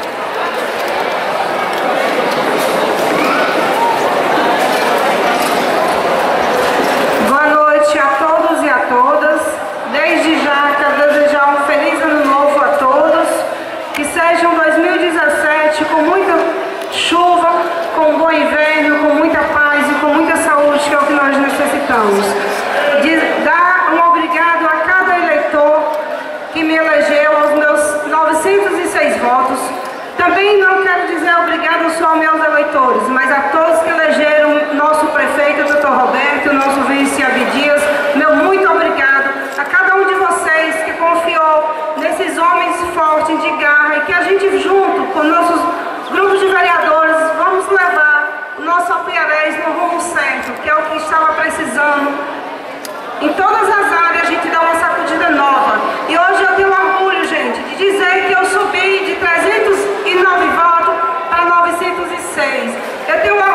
Boa noite a todos e a todas. Desde já quero desejar um feliz ano novo a todos. Que seja um dois mil e dezessete com muita chuva, com um bom inverno, com muita paz e com muita saúde, que é o que nós necessitamos. De dar um obrigado a cada eleitor que me elegeu, aos meus novecentos e seis votos. Também não quero dizer obrigado só aos meus eleitores, mas a todos que elegeram nosso prefeito, doutor Roberto, nosso vice Abdias, meu muito obrigado. A cada um de vocês que confiou nesses homens fortes de garra e que a gente junto com nossos grupos de vereadores vamos levar o nosso Apuiarés no rumo certo, que é o que estava precisando. Em todas as áreas a gente dá uma sacudida nova. E hoje eu tenho orgulho, gente, de dizer que eu subi de trezentos e nove votos para novecentos e seis. Eu tenho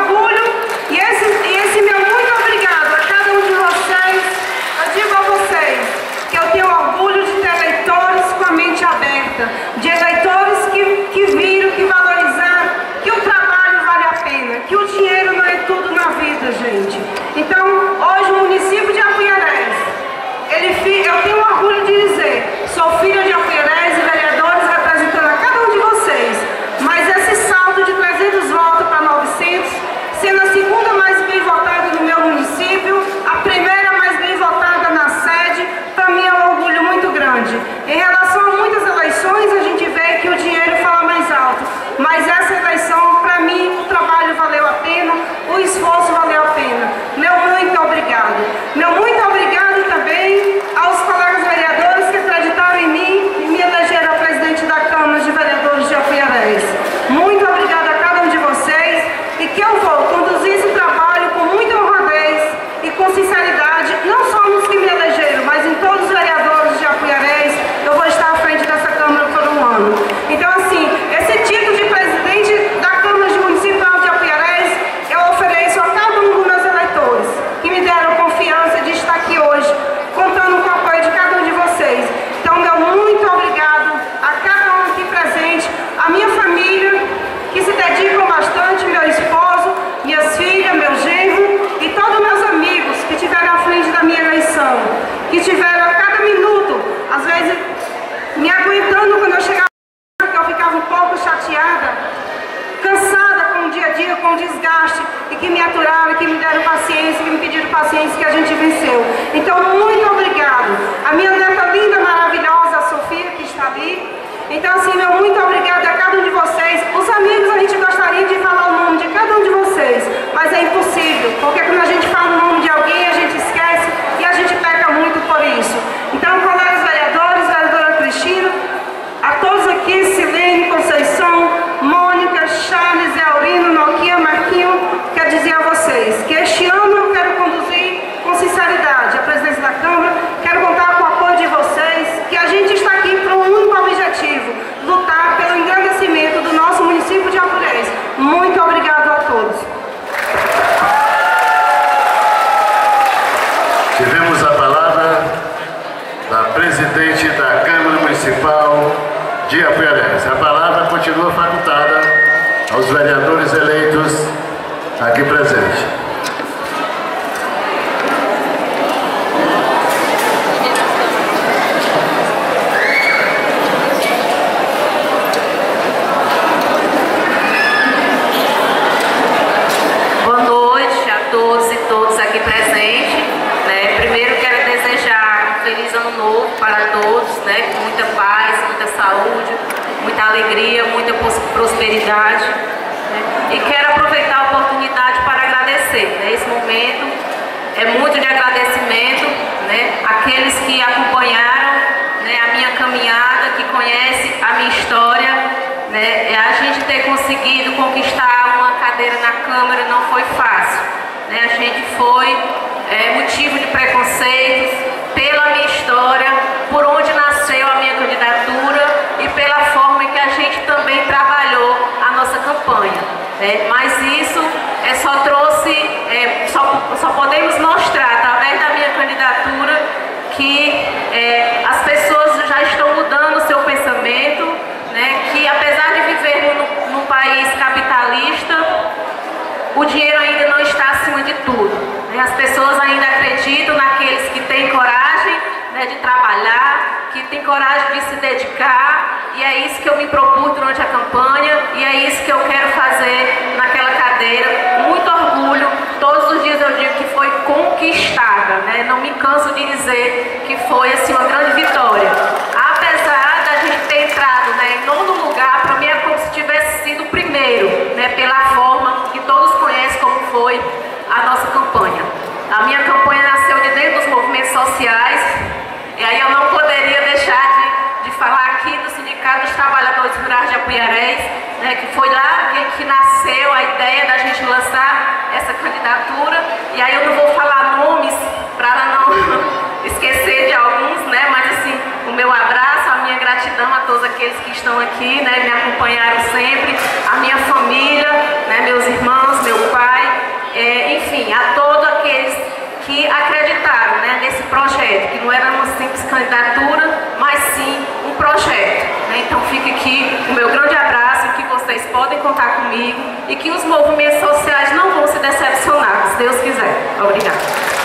né, com muita paz, muita saúde, muita alegria, muita prosperidade. Né? E quero aproveitar a oportunidade para agradecer. Né? Esse momento é muito de agradecimento, né, àqueles que acompanharam, né, a minha caminhada, que conhecem a minha história. Né? A gente ter conseguido conquistar uma cadeira na Câmara não foi fácil. Né? A gente foi é, motivo de preconceitos pela minha história, por onde nasceu a minha candidatura e pela forma que a gente também trabalhou a nossa campanha. Né? Mas isso é, só trouxe, é, só, só podemos mostrar através da minha candidatura que é, as pessoas já estão mudando o seu pensamento, né? Que apesar de vivermos num, num país capitalista, o dinheiro ainda não está acima de tudo. Né? As pessoas ainda acreditam naqueles que têm coragem, né, de trabalhar, que têm coragem de se dedicar, e é isso que eu me propus durante a campanha, e é isso que eu quero fazer naquela cadeira. Muito orgulho, todos os dias eu digo que foi conquistada, né? Não me canso de dizer que foi assim, uma grande vitória. Apesar da gente ter entrado, né, em nono lugar, para mim é como se tivesse sido o primeiro, né, pela forma que todos conhecem como foi a nossa campanha. A minha campanha nasceu de dentro dos movimentos sociais, e aí eu não poderia deixar de, de falar aqui do Sindicato dos Trabalhadores Rurais de Apuiarés, né, que foi lá que, que nasceu a ideia da gente lançar essa candidatura. E aí eu não vou falar nomes para não esquecer de alguns, né, mas assim, o meu abraço, a minha gratidão a todos aqueles que estão aqui, né, me acompanharam sempre, a minha família, né, meus irmãos, meu pai, é, enfim, a todos aqueles que acreditaram, né, nesse projeto, que não era uma simples candidatura, mas sim um projeto. Né? Então fica aqui o meu grande abraço, que vocês podem contar comigo e que os movimentos sociais não vão se decepcionar, se Deus quiser. Obrigada.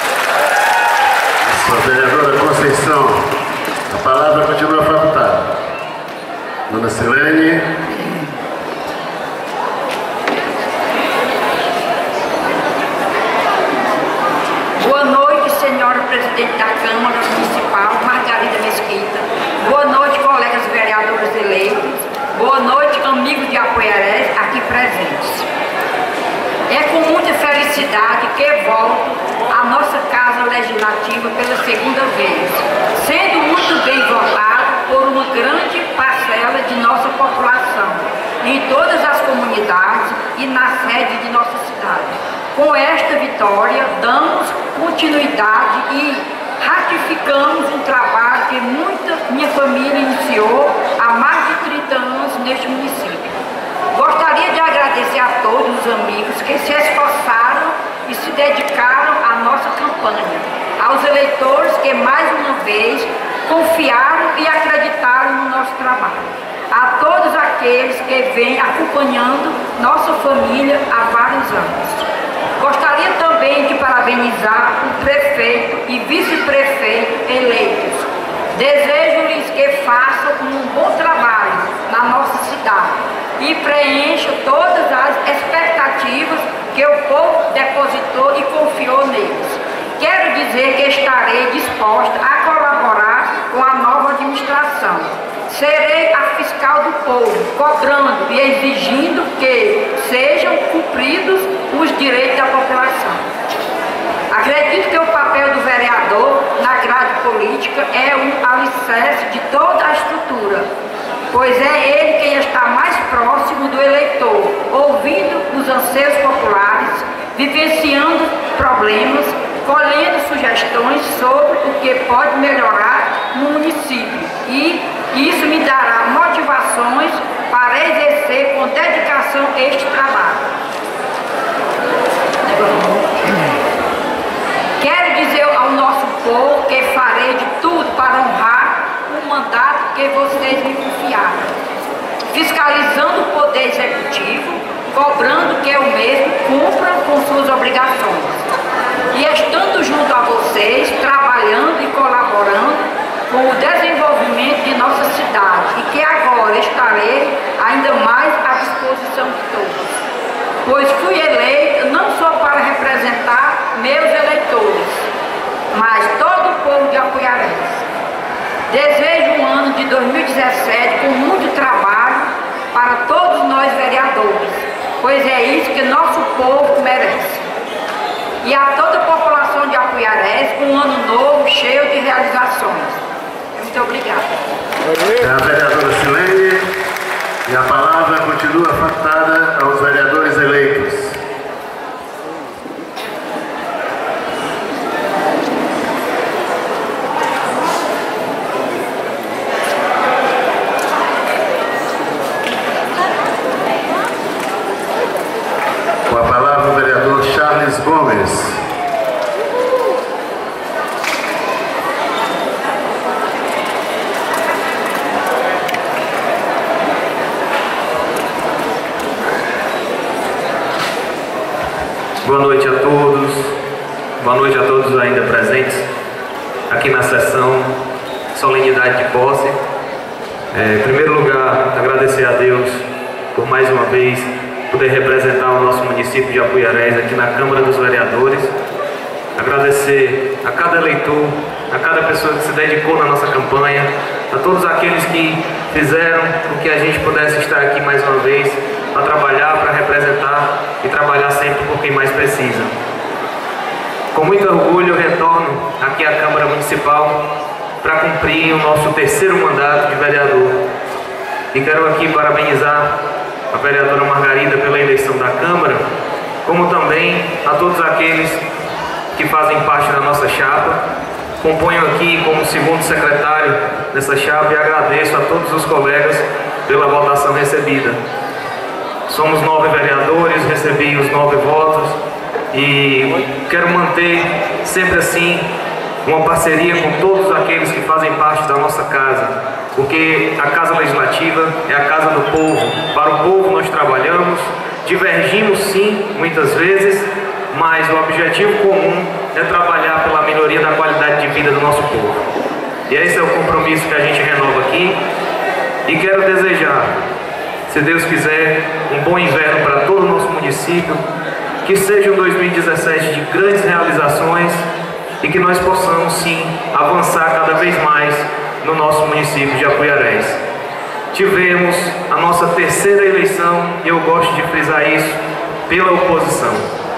Sua vereadora Conceição, a palavra continua facultada. Dona Silene. Boa noite, senhora presidente da Câmara Municipal, Margarida Mesquita. Boa noite, colegas vereadores eleitos. Boa noite, amigos de Apuiarés aqui presentes. É com muita felicidade que volto à nossa Casa Legislativa pela segunda vez, sendo muito bem votado por uma grande parcela de nossa população, em todas as comunidades e na sede de nossa cidade. Com esta vitória, damos continuidade e ratificamos um trabalho que muita minha família iniciou há mais de trinta anos neste município. Gostaria de agradecer a todos os amigos que se esforçaram e se dedicaram à nossa campanha, aos eleitores que mais uma vez confiaram e acreditaram no nosso trabalho, a todos aqueles que vêm acompanhando nossa família há vários anos. Gostaria também de parabenizar o prefeito e vice-prefeito eleitos. Desejo-lhes que façam um bom trabalho na nossa cidade e preencham todas as expectativas que o povo depositou e confiou neles. Quero dizer que estarei disposta a colaborar com a nova administração. Serei a fiscal do povo, cobrando e exigindo que sejam cumpridos os direitos da população. Acredito que o papel do vereador na grade política é um alicerce de toda a estrutura, pois é ele quem está mais próximo do eleitor, ouvindo os anseios populares, vivenciando problemas, colhendo sugestões sobre o que pode melhorar no município, e isso me dará motivações para exercer com dedicação este trabalho. Quero dizer ao nosso povo que farei de tudo para honrar o mandato que vocês me confiaram, fiscalizando o poder executivo, cobrando que o mesmo cumpra com suas obrigações, e estando junto a vocês, trabalhando e colaborando com o desenvolvimento de nossa cidade, e que agora estarei ainda mais à disposição de todos, pois fui eleita não só para representar meus eleitores, mas todo o povo de Apuiarés. Desejo um ano dois mil e dezessete com muito trabalho para todos nós vereadores, pois é isso que nosso povo merece. E a toda a população de Apuiarés, um ano novo cheio de realizações. Muito obrigada. É a vereadora Silene, e a palavra continua facultada aos vereadores eleitos. Com a palavra o vereador Charles Gomes. Boa noite a todos, boa noite a todos ainda presentes aqui na sessão Solenidade de Posse. É, em primeiro lugar, agradecer a Deus por mais uma vez poder representar o nosso município de Apuiarés aqui na Câmara dos Vereadores. Agradecer a cada eleitor, a cada pessoa que se dedicou na nossa campanha, a todos aqueles que fizeram com que a gente pudesse estar aqui mais uma vez para trabalhar, para representar e trabalhar sempre por quem mais precisa. Com muito orgulho eu retorno aqui à Câmara Municipal para cumprir o nosso terceiro mandato de vereador. E quero aqui parabenizar a vereadora Margarida pela eleição da Câmara, como também a todos aqueles que fazem parte da nossa chapa. Componho aqui como segundo secretário dessa chapa e agradeço a todos os colegas pela votação recebida. Somos nove vereadores, recebi os nove votos e quero manter sempre assim uma parceria com todos aqueles que fazem parte da nossa casa, porque a Casa Legislativa é a casa do povo. Para o povo nós trabalhamos, divergimos sim, muitas vezes, mas o objetivo comum é trabalhar pela melhoria da qualidade de vida do nosso povo. E esse é o compromisso que a gente renova aqui. E quero desejar, se Deus quiser, um bom inverno para todo o nosso município, que seja um dois mil e dezessete de grandes realizações e que nós possamos sim avançar cada vez mais no nosso município de Apuiarés. Tivemos a nossa terceira eleição, e eu gosto de frisar isso, pela oposição.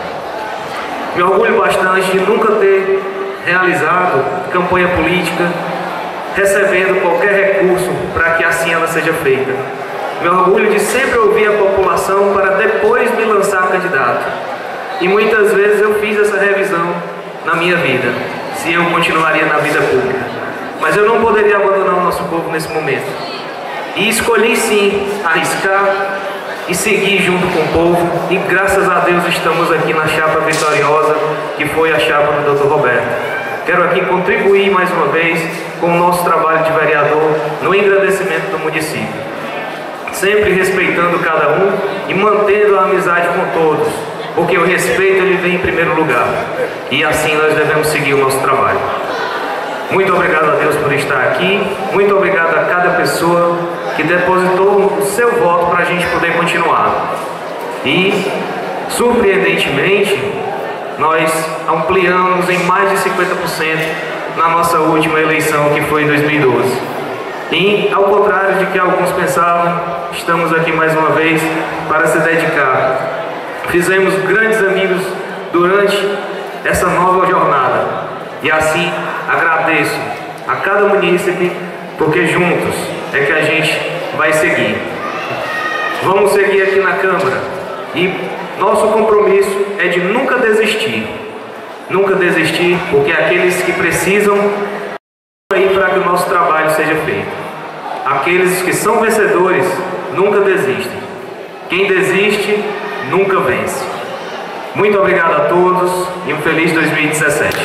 Me orgulho bastante de nunca ter realizado campanha política recebendo qualquer recurso para que assim ela seja feita. Me orgulho de sempre ouvir a população para depois me lançar candidato. E muitas vezes eu fiz essa revisão na minha vida, se eu continuaria na vida pública. Mas eu não poderia abandonar o nosso povo nesse momento. E escolhi sim arriscar e seguir junto com o povo. E graças a Deus estamos aqui na chapa vitoriosa, que foi a chapa do doutor Roberto. Quero aqui contribuir mais uma vez com o nosso trabalho de vereador no engrandecimento do município, sempre respeitando cada um e mantendo a amizade com todos, porque o respeito ele vem em primeiro lugar, e assim nós devemos seguir o nosso trabalho. Muito obrigado a Deus por estar aqui, muito obrigado a cada pessoa que depositou o seu voto para a gente poder continuar. E, surpreendentemente, nós ampliamos em mais de cinquenta por cento na nossa última eleição, que foi em dois mil e doze. E, ao contrário de que alguns pensavam, estamos aqui mais uma vez para se dedicar. Fizemos grandes amigos durante essa nova jornada. E assim, agradeço a cada munícipe, porque juntos é que a gente vai seguir. Vamos seguir aqui na Câmara. E nosso compromisso é de nunca desistir. Nunca desistir, porque aqueles que precisam aí para que o nosso trabalho seja feito. Aqueles que são vencedores nunca desistem. Quem desiste nunca vence. Muito obrigado a todos e um feliz dois mil e dezessete.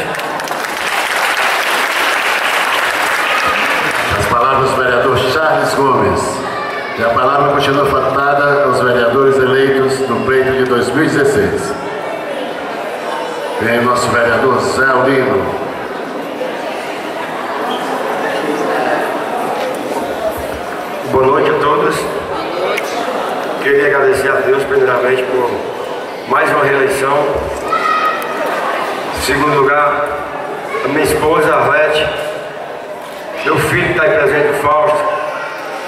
As palavras do vereador Charles Gomes. E a palavra continua facultada aos vereadores eleitos no pleito de dois mil e dezesseis. Vem o nosso vereador Zé Aulino. Boa noite a todos. Queria agradecer a Deus primeiramente por mais uma reeleição. Em segundo lugar, a minha esposa Arlete, meu filho que está aí presente, o Fausto,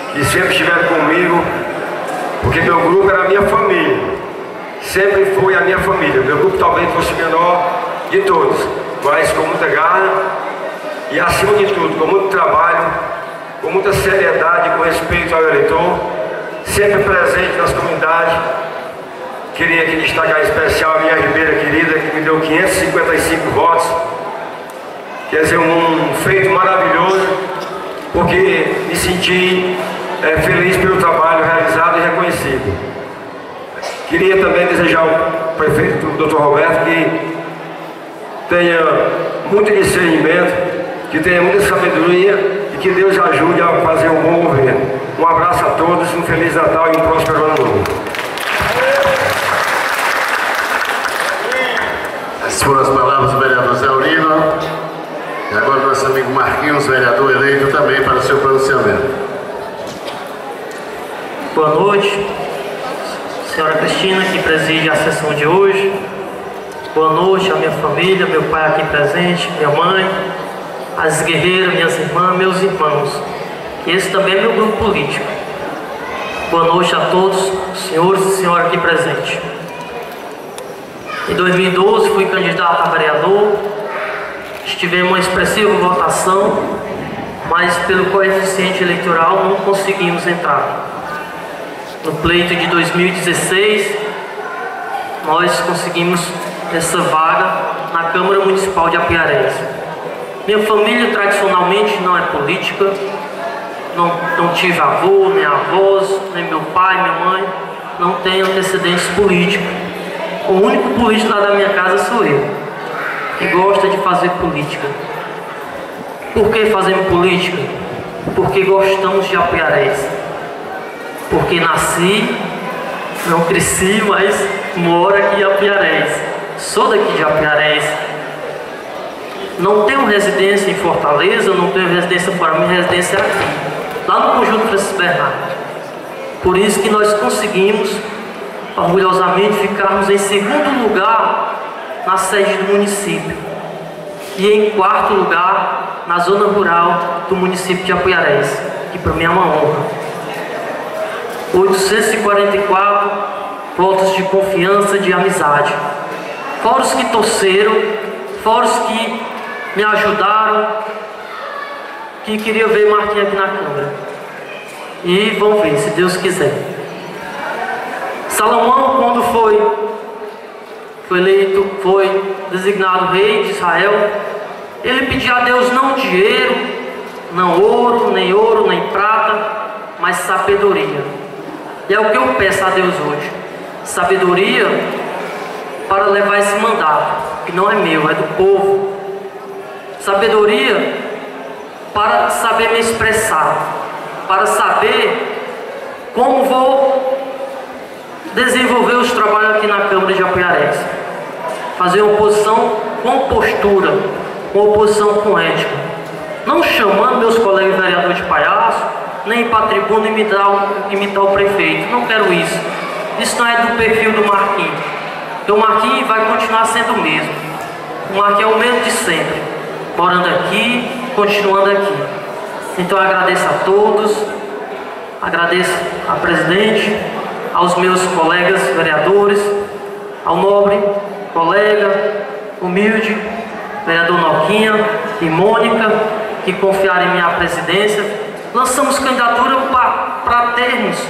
que sempre estiveram comigo, porque meu grupo era a minha família, sempre foi a minha família. Meu grupo talvez fosse o menor de todos, mas com muita garra e, acima de tudo, com muito trabalho, com muita seriedade, com respeito ao eleitor, sempre presente nas comunidades. Queria aqui destacar em especial a minha Ribeira querida, que me deu quinhentos e cinquenta e cinco votos. Quer dizer, um feito maravilhoso, porque me senti é, feliz pelo trabalho realizado e reconhecido. Queria também desejar ao prefeito, doutor Roberto, que tenha muito discernimento, que tenha muita sabedoria e que Deus ajude a fazer um bom governo. Um abraço a todos, um Feliz Natal e um próspero Ano Novo. Essas foram as palavras do vereador Zé Aurino. E agora nosso amigo Marquinhos, vereador eleito, também para o seu pronunciamento. Boa noite, senhora Cristina, que preside a sessão de hoje. Boa noite à minha família, meu pai aqui presente, minha mãe, as guerreiras, minhas irmãs, meus irmãos. E esse também é meu grupo político. Boa noite a todos, senhores e senhora aqui presentes. Em dois mil e doze fui candidato a vereador. Tivemos uma expressiva votação, mas pelo coeficiente eleitoral não conseguimos entrar. No pleito de dois mil e dezesseis, nós conseguimos essa vaga na Câmara Municipal de Apiarés. Minha família tradicionalmente não é política, não, não tive avô, nem avós, nem meu pai, minha mãe, não tem antecedentes políticos. O único político lá da minha casa sou eu, que gosta de fazer política. Por que fazemos política? Porque gostamos de Apiarés. Porque nasci, não cresci, mas moro aqui em Apiarés. Sou daqui de Apiarés. Não tenho residência em Fortaleza, não tenho residência fora, minha residência é aqui, lá no Conjunto Francisco Bernardo. Por isso que nós conseguimos, orgulhosamente, ficarmos em segundo lugar na sede do município e em quarto lugar na zona rural do município de Apiarés, que para mim é uma honra. oitocentos e quarenta e quatro votos de confiança, de amizade, fora os que torceram, fora os que me ajudaram, que queria ver Marquinhos aqui na Câmara, e vão ver, se Deus quiser. Salomão, quando foi foi eleito, foi designado rei de Israel, ele pediu a Deus não dinheiro, não ouro, nem ouro, nem prata, mas sabedoria. E é o que eu peço a Deus hoje, sabedoria para levar esse mandato, que não é meu, é do povo. Sabedoria para saber me expressar, para saber como vou desenvolver os trabalhos aqui na Câmara de Apiarés. Fazer oposição com postura, uma oposição com ética. Não chamando meus colegas vereadores de palhaço, nem para a tribuna imitar o, imitar o prefeito. Não quero isso. Isso não é do perfil do Marquinhos. Então o Marquinhos vai continuar sendo o mesmo. O Marquinhos é o mesmo de sempre. Morando aqui, continuando aqui. Então eu agradeço a todos. Agradeço a presidente, aos meus colegas vereadores, ao nobre colega, humilde, vereador Noquinha e Mônica, que confiaram em minha presidência. Lançamos candidatura para termos,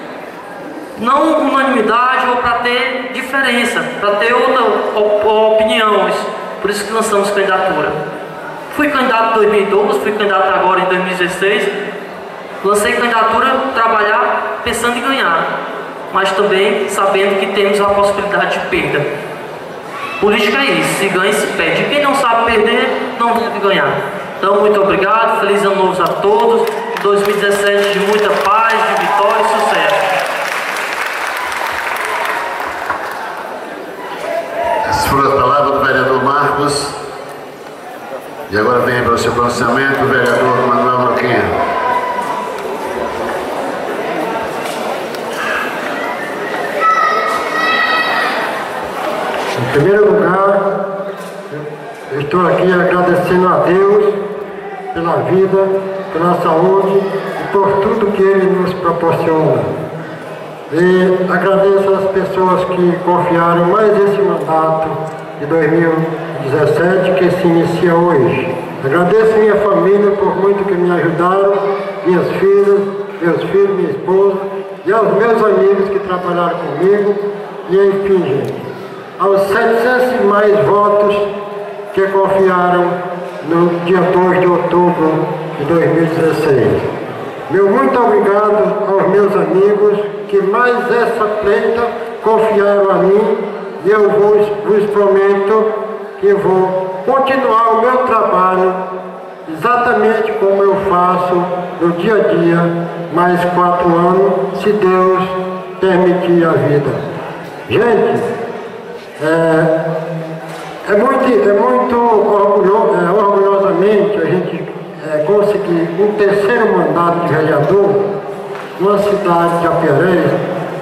não unanimidade ou para ter diferença, para ter outra op opiniões. Por isso que lançamos candidatura. Fui candidato em dois mil e doze, fui candidato agora em dois mil e dezesseis. Lancei candidatura para trabalhar pensando em ganhar, mas também sabendo que temos a possibilidade de perda. Política é isso, se ganha e se perde. Quem não sabe perder, não vai ganhar. Então, muito obrigado, feliz ano novo a todos. dois mil e dezessete de muita paz, de vitória e sucesso. Essas foram as palavras do vereador Marcos. E agora vem para o seu pronunciamento o vereador Manuel Noquinha. Em primeiro lugar, eu estou aqui agradecendo a Deus pela vida, pela saúde e por tudo que Ele nos proporciona. E agradeço às pessoas que confiaram mais esse mandato de dois mil e dezessete que se inicia hoje. Agradeço minha família por muito que me ajudaram, minhas filhas, meus filhos, minha esposa, e aos meus amigos que trabalharam comigo, e enfim, gente, aos setecentos e mais votos que confiaram no dia dois de outubro de dois mil e dezesseis. Meu muito obrigado aos meus amigos que mais essa pleita confiaram a mim, e eu vos, vos prometo que vou continuar o meu trabalho exatamente como eu faço no dia a dia, mais quatro anos, se Deus permitir a vida. Gente, é, é muito, é muito orgulho, é, orgulhosamente a gente é, conseguir um terceiro mandato de vereador numa cidade de Apiarés.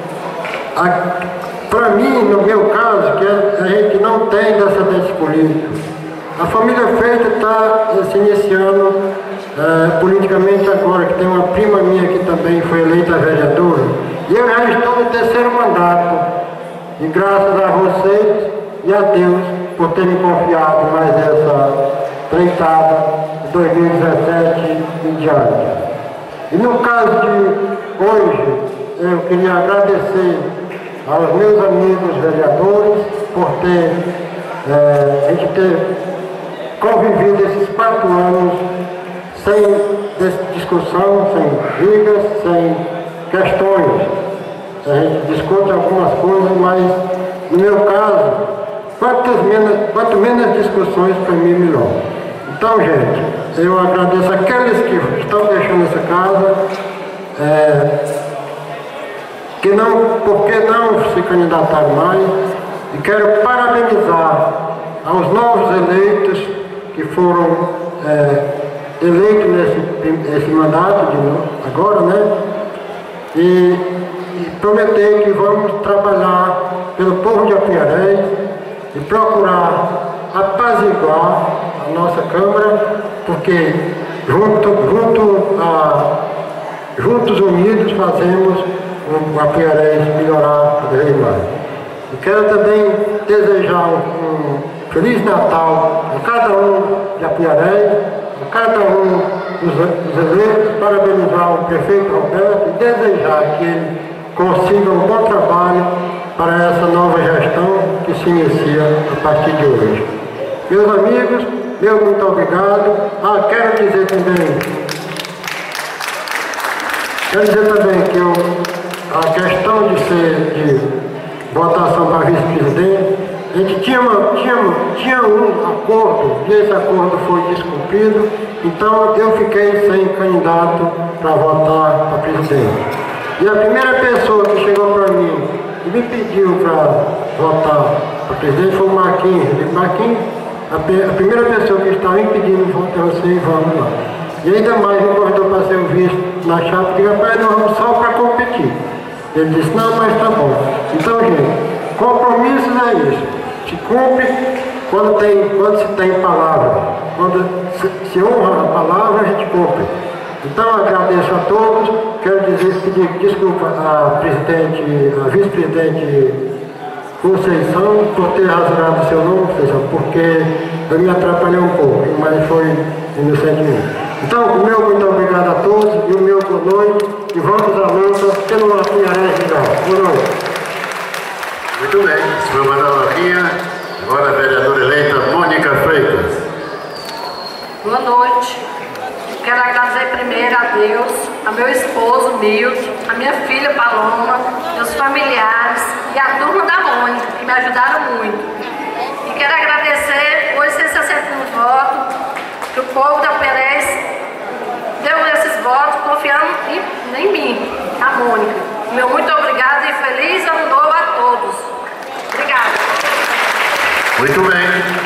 Para mim, no meu caso, que a gente não tem descendente político. A família Freitas está se iniciando é, politicamente agora, que tem uma prima minha que também foi eleita vereadora. E eu já estou no terceiro mandato. E graças a vocês e a Deus por ter me confiado mais essa empreitada de dois mil e dezessete em diante. E no caso de hoje, eu queria agradecer aos meus amigos vereadores por ter, é, a gente ter convivido esses quatro anos sem discussão, sem brigas, sem questões. A gente discute algumas coisas, mas no meu caso, quanto menos, quanto menos discussões, para mim, melhor. Então, gente, eu agradeço aqueles que estão deixando essa casa, é, que não, porque não se candidataram mais, e quero parabenizar aos novos eleitos que foram é, eleitos nesse, nesse mandato de agora, né? E, e prometer que vamos trabalhar pelo povo de Apiarés e procurar apaziguar a nossa Câmara, porque junto, junto a, juntos unidos fazemos o Apiarés melhorar cada vez mais. E quero também desejar um, um Feliz Natal a cada um de Apiarés, a cada um dos, dos eleitos, parabenizar o prefeito Roberto e desejar que ele consiga um bom trabalho para essa nova gestão que se inicia a partir de hoje. Meus amigos, meu muito obrigado. Ah, quero dizer também, quero dizer também que eu, a questão de ser de votação para vice-presidente, a gente tinha, uma, tinha, tinha um acordo e esse acordo foi descumprido, então eu fiquei sem candidato para votar para presidente. E a primeira pessoa que chegou para mim e me pediu para votar para presidente foi o Marquinhos. Eu disse, Marquinhos, a, a primeira pessoa que estava me pedindo votar você e vamos lá. E ainda mais me convidou para ser o vice na chapa, e rapaz, nós vamos só para competir. Ele disse, não, mas tá bom. Então, gente, compromissos é isso. Se cumpre quando, tem, quando se tem palavra. Quando se, se honra a palavra, a gente cumpre. Então, agradeço a todos. Quero dizer, pedir desculpa à presidente, à vice-presidente Conceição por ter rasgado seu nome, Conceição, porque eu me atrapalhei um pouco, mas foi inocentemente. Então, o meu muito obrigado a todos e o meu boa noite. E vamos à luta pelo Apiarés legal. Boa noite. Muito bem, esse foi o Manuel Larrinha, agora a vereadora eleita Mônica Freitas. Boa noite. Quero agradecer primeiro a Deus, a meu esposo Milton, a minha filha Paloma, meus familiares e a turma da Mônica, que me ajudaram muito. E quero agradecer oitocentos e sessenta e um votos, que o povo da Apiarés deu esses votos confiando em, em mim, a Mônica. Meu muito obrigado e feliz ano novo a todos. Obrigada. Muito bem.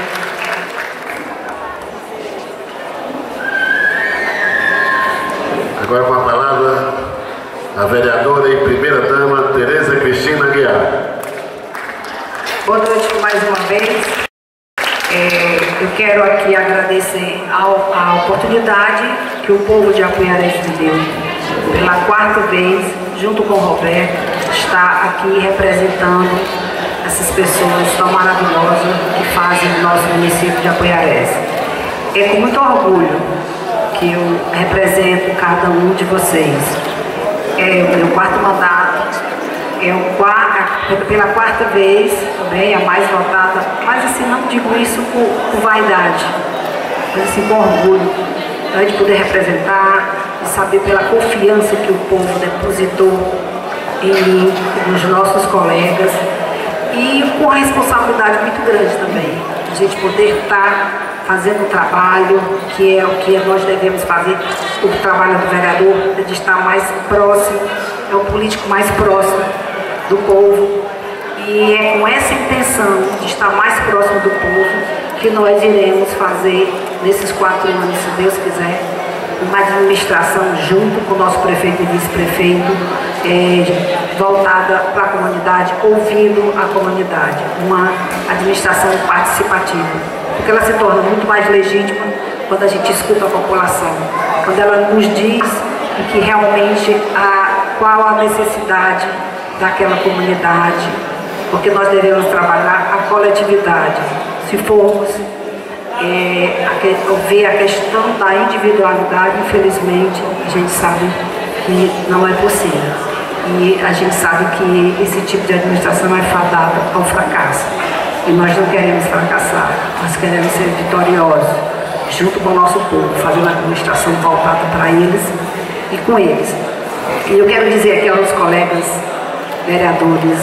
Agora com a palavra a vereadora e primeira-dama Tereza Cristina Aguiar. Boa noite mais uma vez. É, eu quero aqui agradecer ao, a oportunidade que o povo de Apiarés me deu pela quarta vez, junto com o Roberto, estar aqui representando essas pessoas tão maravilhosas que fazem o nosso município de Apoiarés. É com muito orgulho que eu represento cada um de vocês. É o meu quarto mandato, é o quarto, pela quarta vez, também a mais votada, mas assim, não digo isso por, por vaidade, mas assim, com orgulho, né, de poder representar, de saber pela confiança que o povo depositou em mim, nos nossos colegas, e com a responsabilidade muito grande também, a gente poder estar fazendo o trabalho que é o que nós devemos fazer, o trabalho do vereador, de estar mais próximo, é o político mais próximo do povo, e é com essa intenção de estar mais próximo do povo que nós iremos fazer nesses quatro anos, se Deus quiser, uma administração junto com o nosso prefeito e vice-prefeito, é, voltada para a comunidade, ouvindo a comunidade, uma administração participativa, porque ela se torna muito mais legítima quando a gente escuta a população, quando ela nos diz que realmente a, qual a necessidade daquela comunidade, porque nós devemos trabalhar a coletividade. Se formos é, a, ver a questão da individualidade, infelizmente, a gente sabe que não é possível. E a gente sabe que esse tipo de administração é fadada ao fracasso. E nós não queremos fracassar, nós queremos ser vitoriosos, junto com o nosso povo, fazendo uma administração voltada para eles e com eles. E eu quero dizer aqui aos colegas vereadores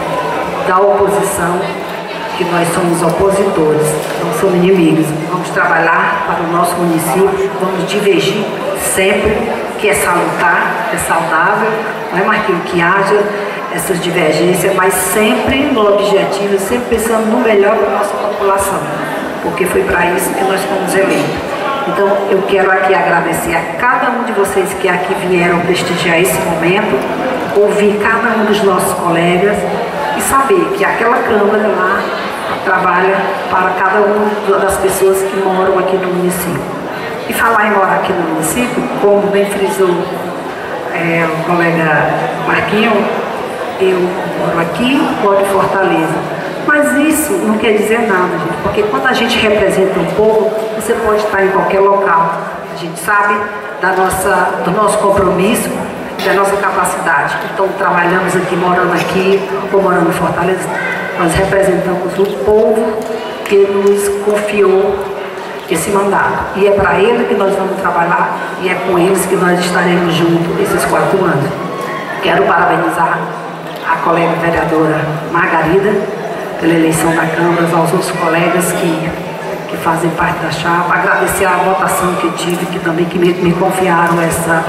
da oposição que nós somos opositores, não somos inimigos. Vamos trabalhar para o nosso município, vamos divergir sempre, que é salutar, é saudável, não é, Marquinhos, que haja essas divergências, mas sempre no objetivo, sempre pensando no melhor para a nossa população, porque foi para isso que nós fomos eleitos. Então, eu quero aqui agradecer a cada um de vocês que aqui vieram prestigiar esse momento, ouvir cada um dos nossos colegas e saber que aquela Câmara lá trabalha para cada uma das pessoas que moram aqui no município. E falar em morar aqui no município, como bem frisou é, o colega Marquinhos, eu moro aqui, moro em Fortaleza. Mas isso não quer dizer nada, gente, porque quando a gente representa um povo, você pode estar em qualquer local. A gente sabe da nossa, do nosso compromisso, da nossa capacidade. Então, trabalhamos aqui, morando aqui, ou morando em Fortaleza, nós representamos o povo que nos confiou esse mandato. E é para ele que nós vamos trabalhar, e é com eles que nós estaremos juntos esses quatro anos. Quero parabenizar a colega vereadora Margarida pela eleição da Câmara, aos outros colegas que, que fazem parte da chapa, agradecer a votação que tive, que também que me, me confiaram essa,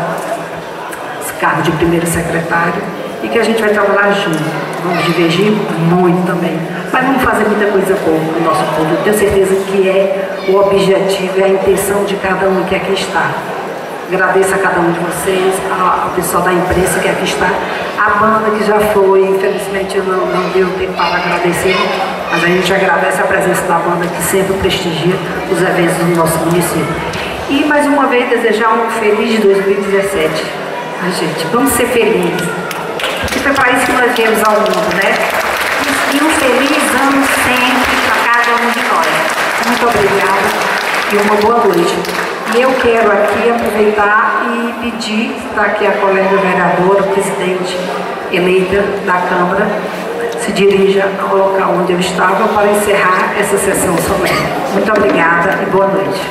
esse cargo de primeiro secretário, e que a gente vai trabalhar junto. Vamos divergir muito também, mas vamos fazer muita coisa boa para o nosso povo. Eu tenho certeza que é o objetivo e a intenção de cada um que aqui está. Agradeço a cada um de vocês, ao pessoal da imprensa que aqui está, a banda que já foi, infelizmente eu não, não deu tempo para agradecer, mas a gente agradece a presença da banda que sempre prestigia os eventos do nosso município. E mais uma vez desejar um feliz dois mil e dezessete. A gente, vamos ser felizes, porque foi para isso que nós viemos ao mundo, né? E um feliz ano sempre para cada um de nós. Muito obrigada e uma boa noite. E eu quero aqui aproveitar e pedir para que a colega vereadora, presidente eleita da Câmara, se dirija ao local onde eu estava para encerrar essa sessão solene. Muito obrigada e boa noite.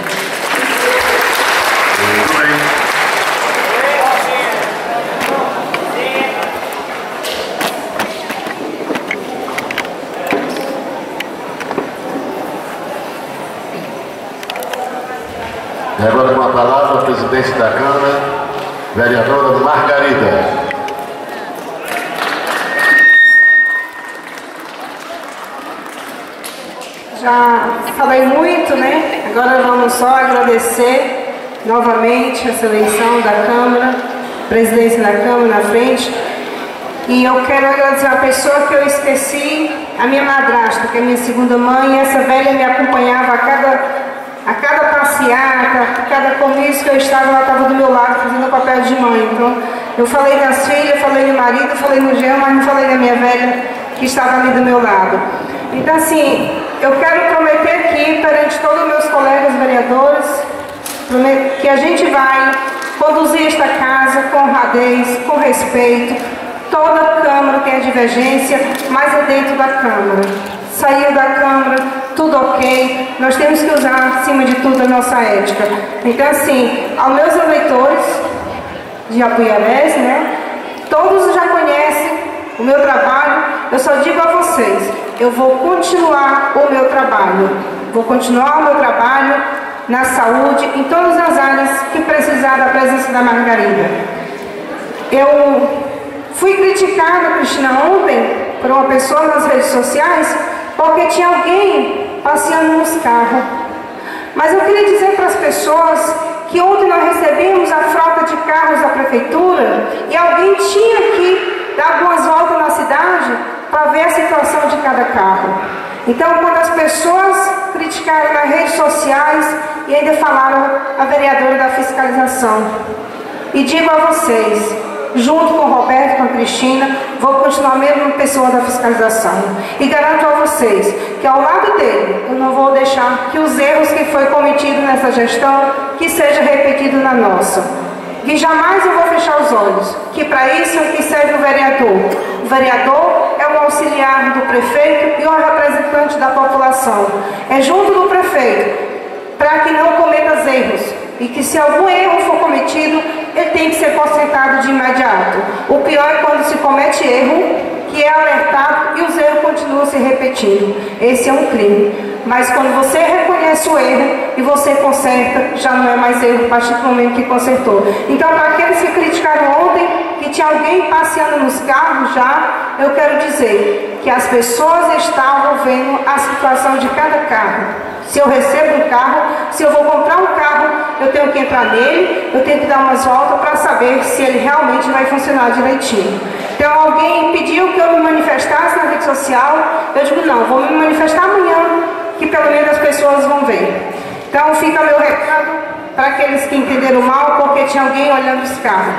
E agora com a palavra a presidente da Câmara, vereadora Margarida. Já falei muito, né? Agora vamos só agradecer novamente essa eleição da Câmara, presidência da Câmara na frente. E eu quero agradecer a pessoa que eu esqueci, a minha madrasta, que é minha segunda mãe, e essa velha me acompanhava a cada, a cada passeio. passeata, cada comício que eu estava, ela estava do meu lado, fazendo o papel de mãe. Então, eu falei das filhas, falei no marido, falei no genro, mas não falei da minha velha, que estava ali do meu lado. Então, assim, eu quero prometer aqui, perante todos os meus colegas vereadores, que a gente vai conduzir esta casa com honradez, com respeito. Toda a Câmara tem a divergência, mas é dentro da Câmara. Saiu da Câmara, tudo ok. Nós temos que usar, acima de tudo, a nossa ética. Então, assim, aos meus eleitores de Apuiarés, né, todos já conhecem o meu trabalho. Eu só digo a vocês, eu vou continuar o meu trabalho. Vou continuar o meu trabalho na saúde, em todas as áreas que precisar da presença da Margarida. Eu fui criticada, Cristina, ontem, por uma pessoa nas redes sociais, porque tinha alguém passeando nos carros. Mas eu queria dizer para as pessoas que ontem nós recebemos a frota de carros da prefeitura e alguém tinha que dar algumas voltas na cidade para ver a situação de cada carro. Então, quando as pessoas criticaram nas redes sociais e ainda falaram a vereadora da fiscalização, e digo a vocês, junto com o Roberto, com a Cristina, vou continuar mesmo pessoa da fiscalização. E garanto a vocês que ao lado dele, eu não vou deixar que os erros que foi cometido nessa gestão, que seja repetido na nossa. Que jamais eu vou fechar os olhos, que para isso é que serve o vereador. O vereador é um auxiliar do prefeito e um representante da população. É junto do prefeito, para que não cometa erros. E que se algum erro for cometido, ele tem que ser consertado de imediato. O pior é quando se comete erro, que é alertado e os erros continuam se repetindo. Esse é um crime. Mas quando você reconhece o erro e você conserta, já não é mais erro a partir do momento que consertou. Então, para aqueles que criticaram ontem, que tinha alguém passeando nos carros já, eu quero dizer que as pessoas estavam vendo a situação de cada carro. Se eu recebo um carro, se eu vou comprar um carro, eu tenho que entrar nele, eu tenho que dar umas voltas para saber se ele realmente vai funcionar direitinho. Então, alguém pediu que eu me manifestasse na rede social, eu digo, não, vou me manifestar amanhã, que pelo menos as pessoas vão ver. Então, fica meu recado para aqueles que entenderam mal, porque tinha alguém olhando os carros.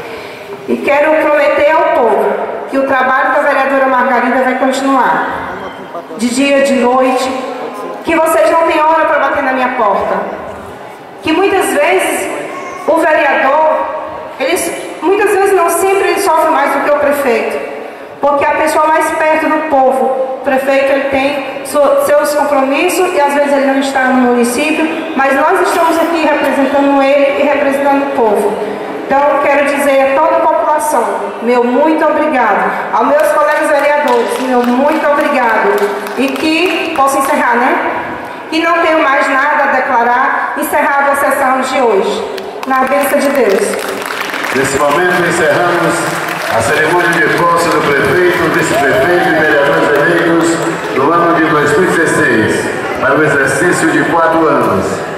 E quero prometer ao povo que o trabalho da vereadora Margarida vai continuar, de dia e de noite, que vocês não têm hora para bater na minha porta. Que muitas vezes o vereador, eles, muitas vezes não sempre ele sofre mais do que o prefeito, porque a pessoa mais perto do povo, o prefeito ele tem seus compromissos e às vezes ele não está no município, mas nós estamos aqui representando ele e representando o povo. Então eu quero dizer a toda a população, meu muito obrigado. Aos meus colegas vereadores, meu muito obrigado. E que, posso encerrar, né? Que não tenho mais nada a declarar, encerrada a sessão de hoje. Na bênção de Deus. Nesse momento encerramos a cerimônia de posse do prefeito, vice-prefeito e vereadores eleitos do ano de dois mil e dezesseis, para o exercício de quatro anos.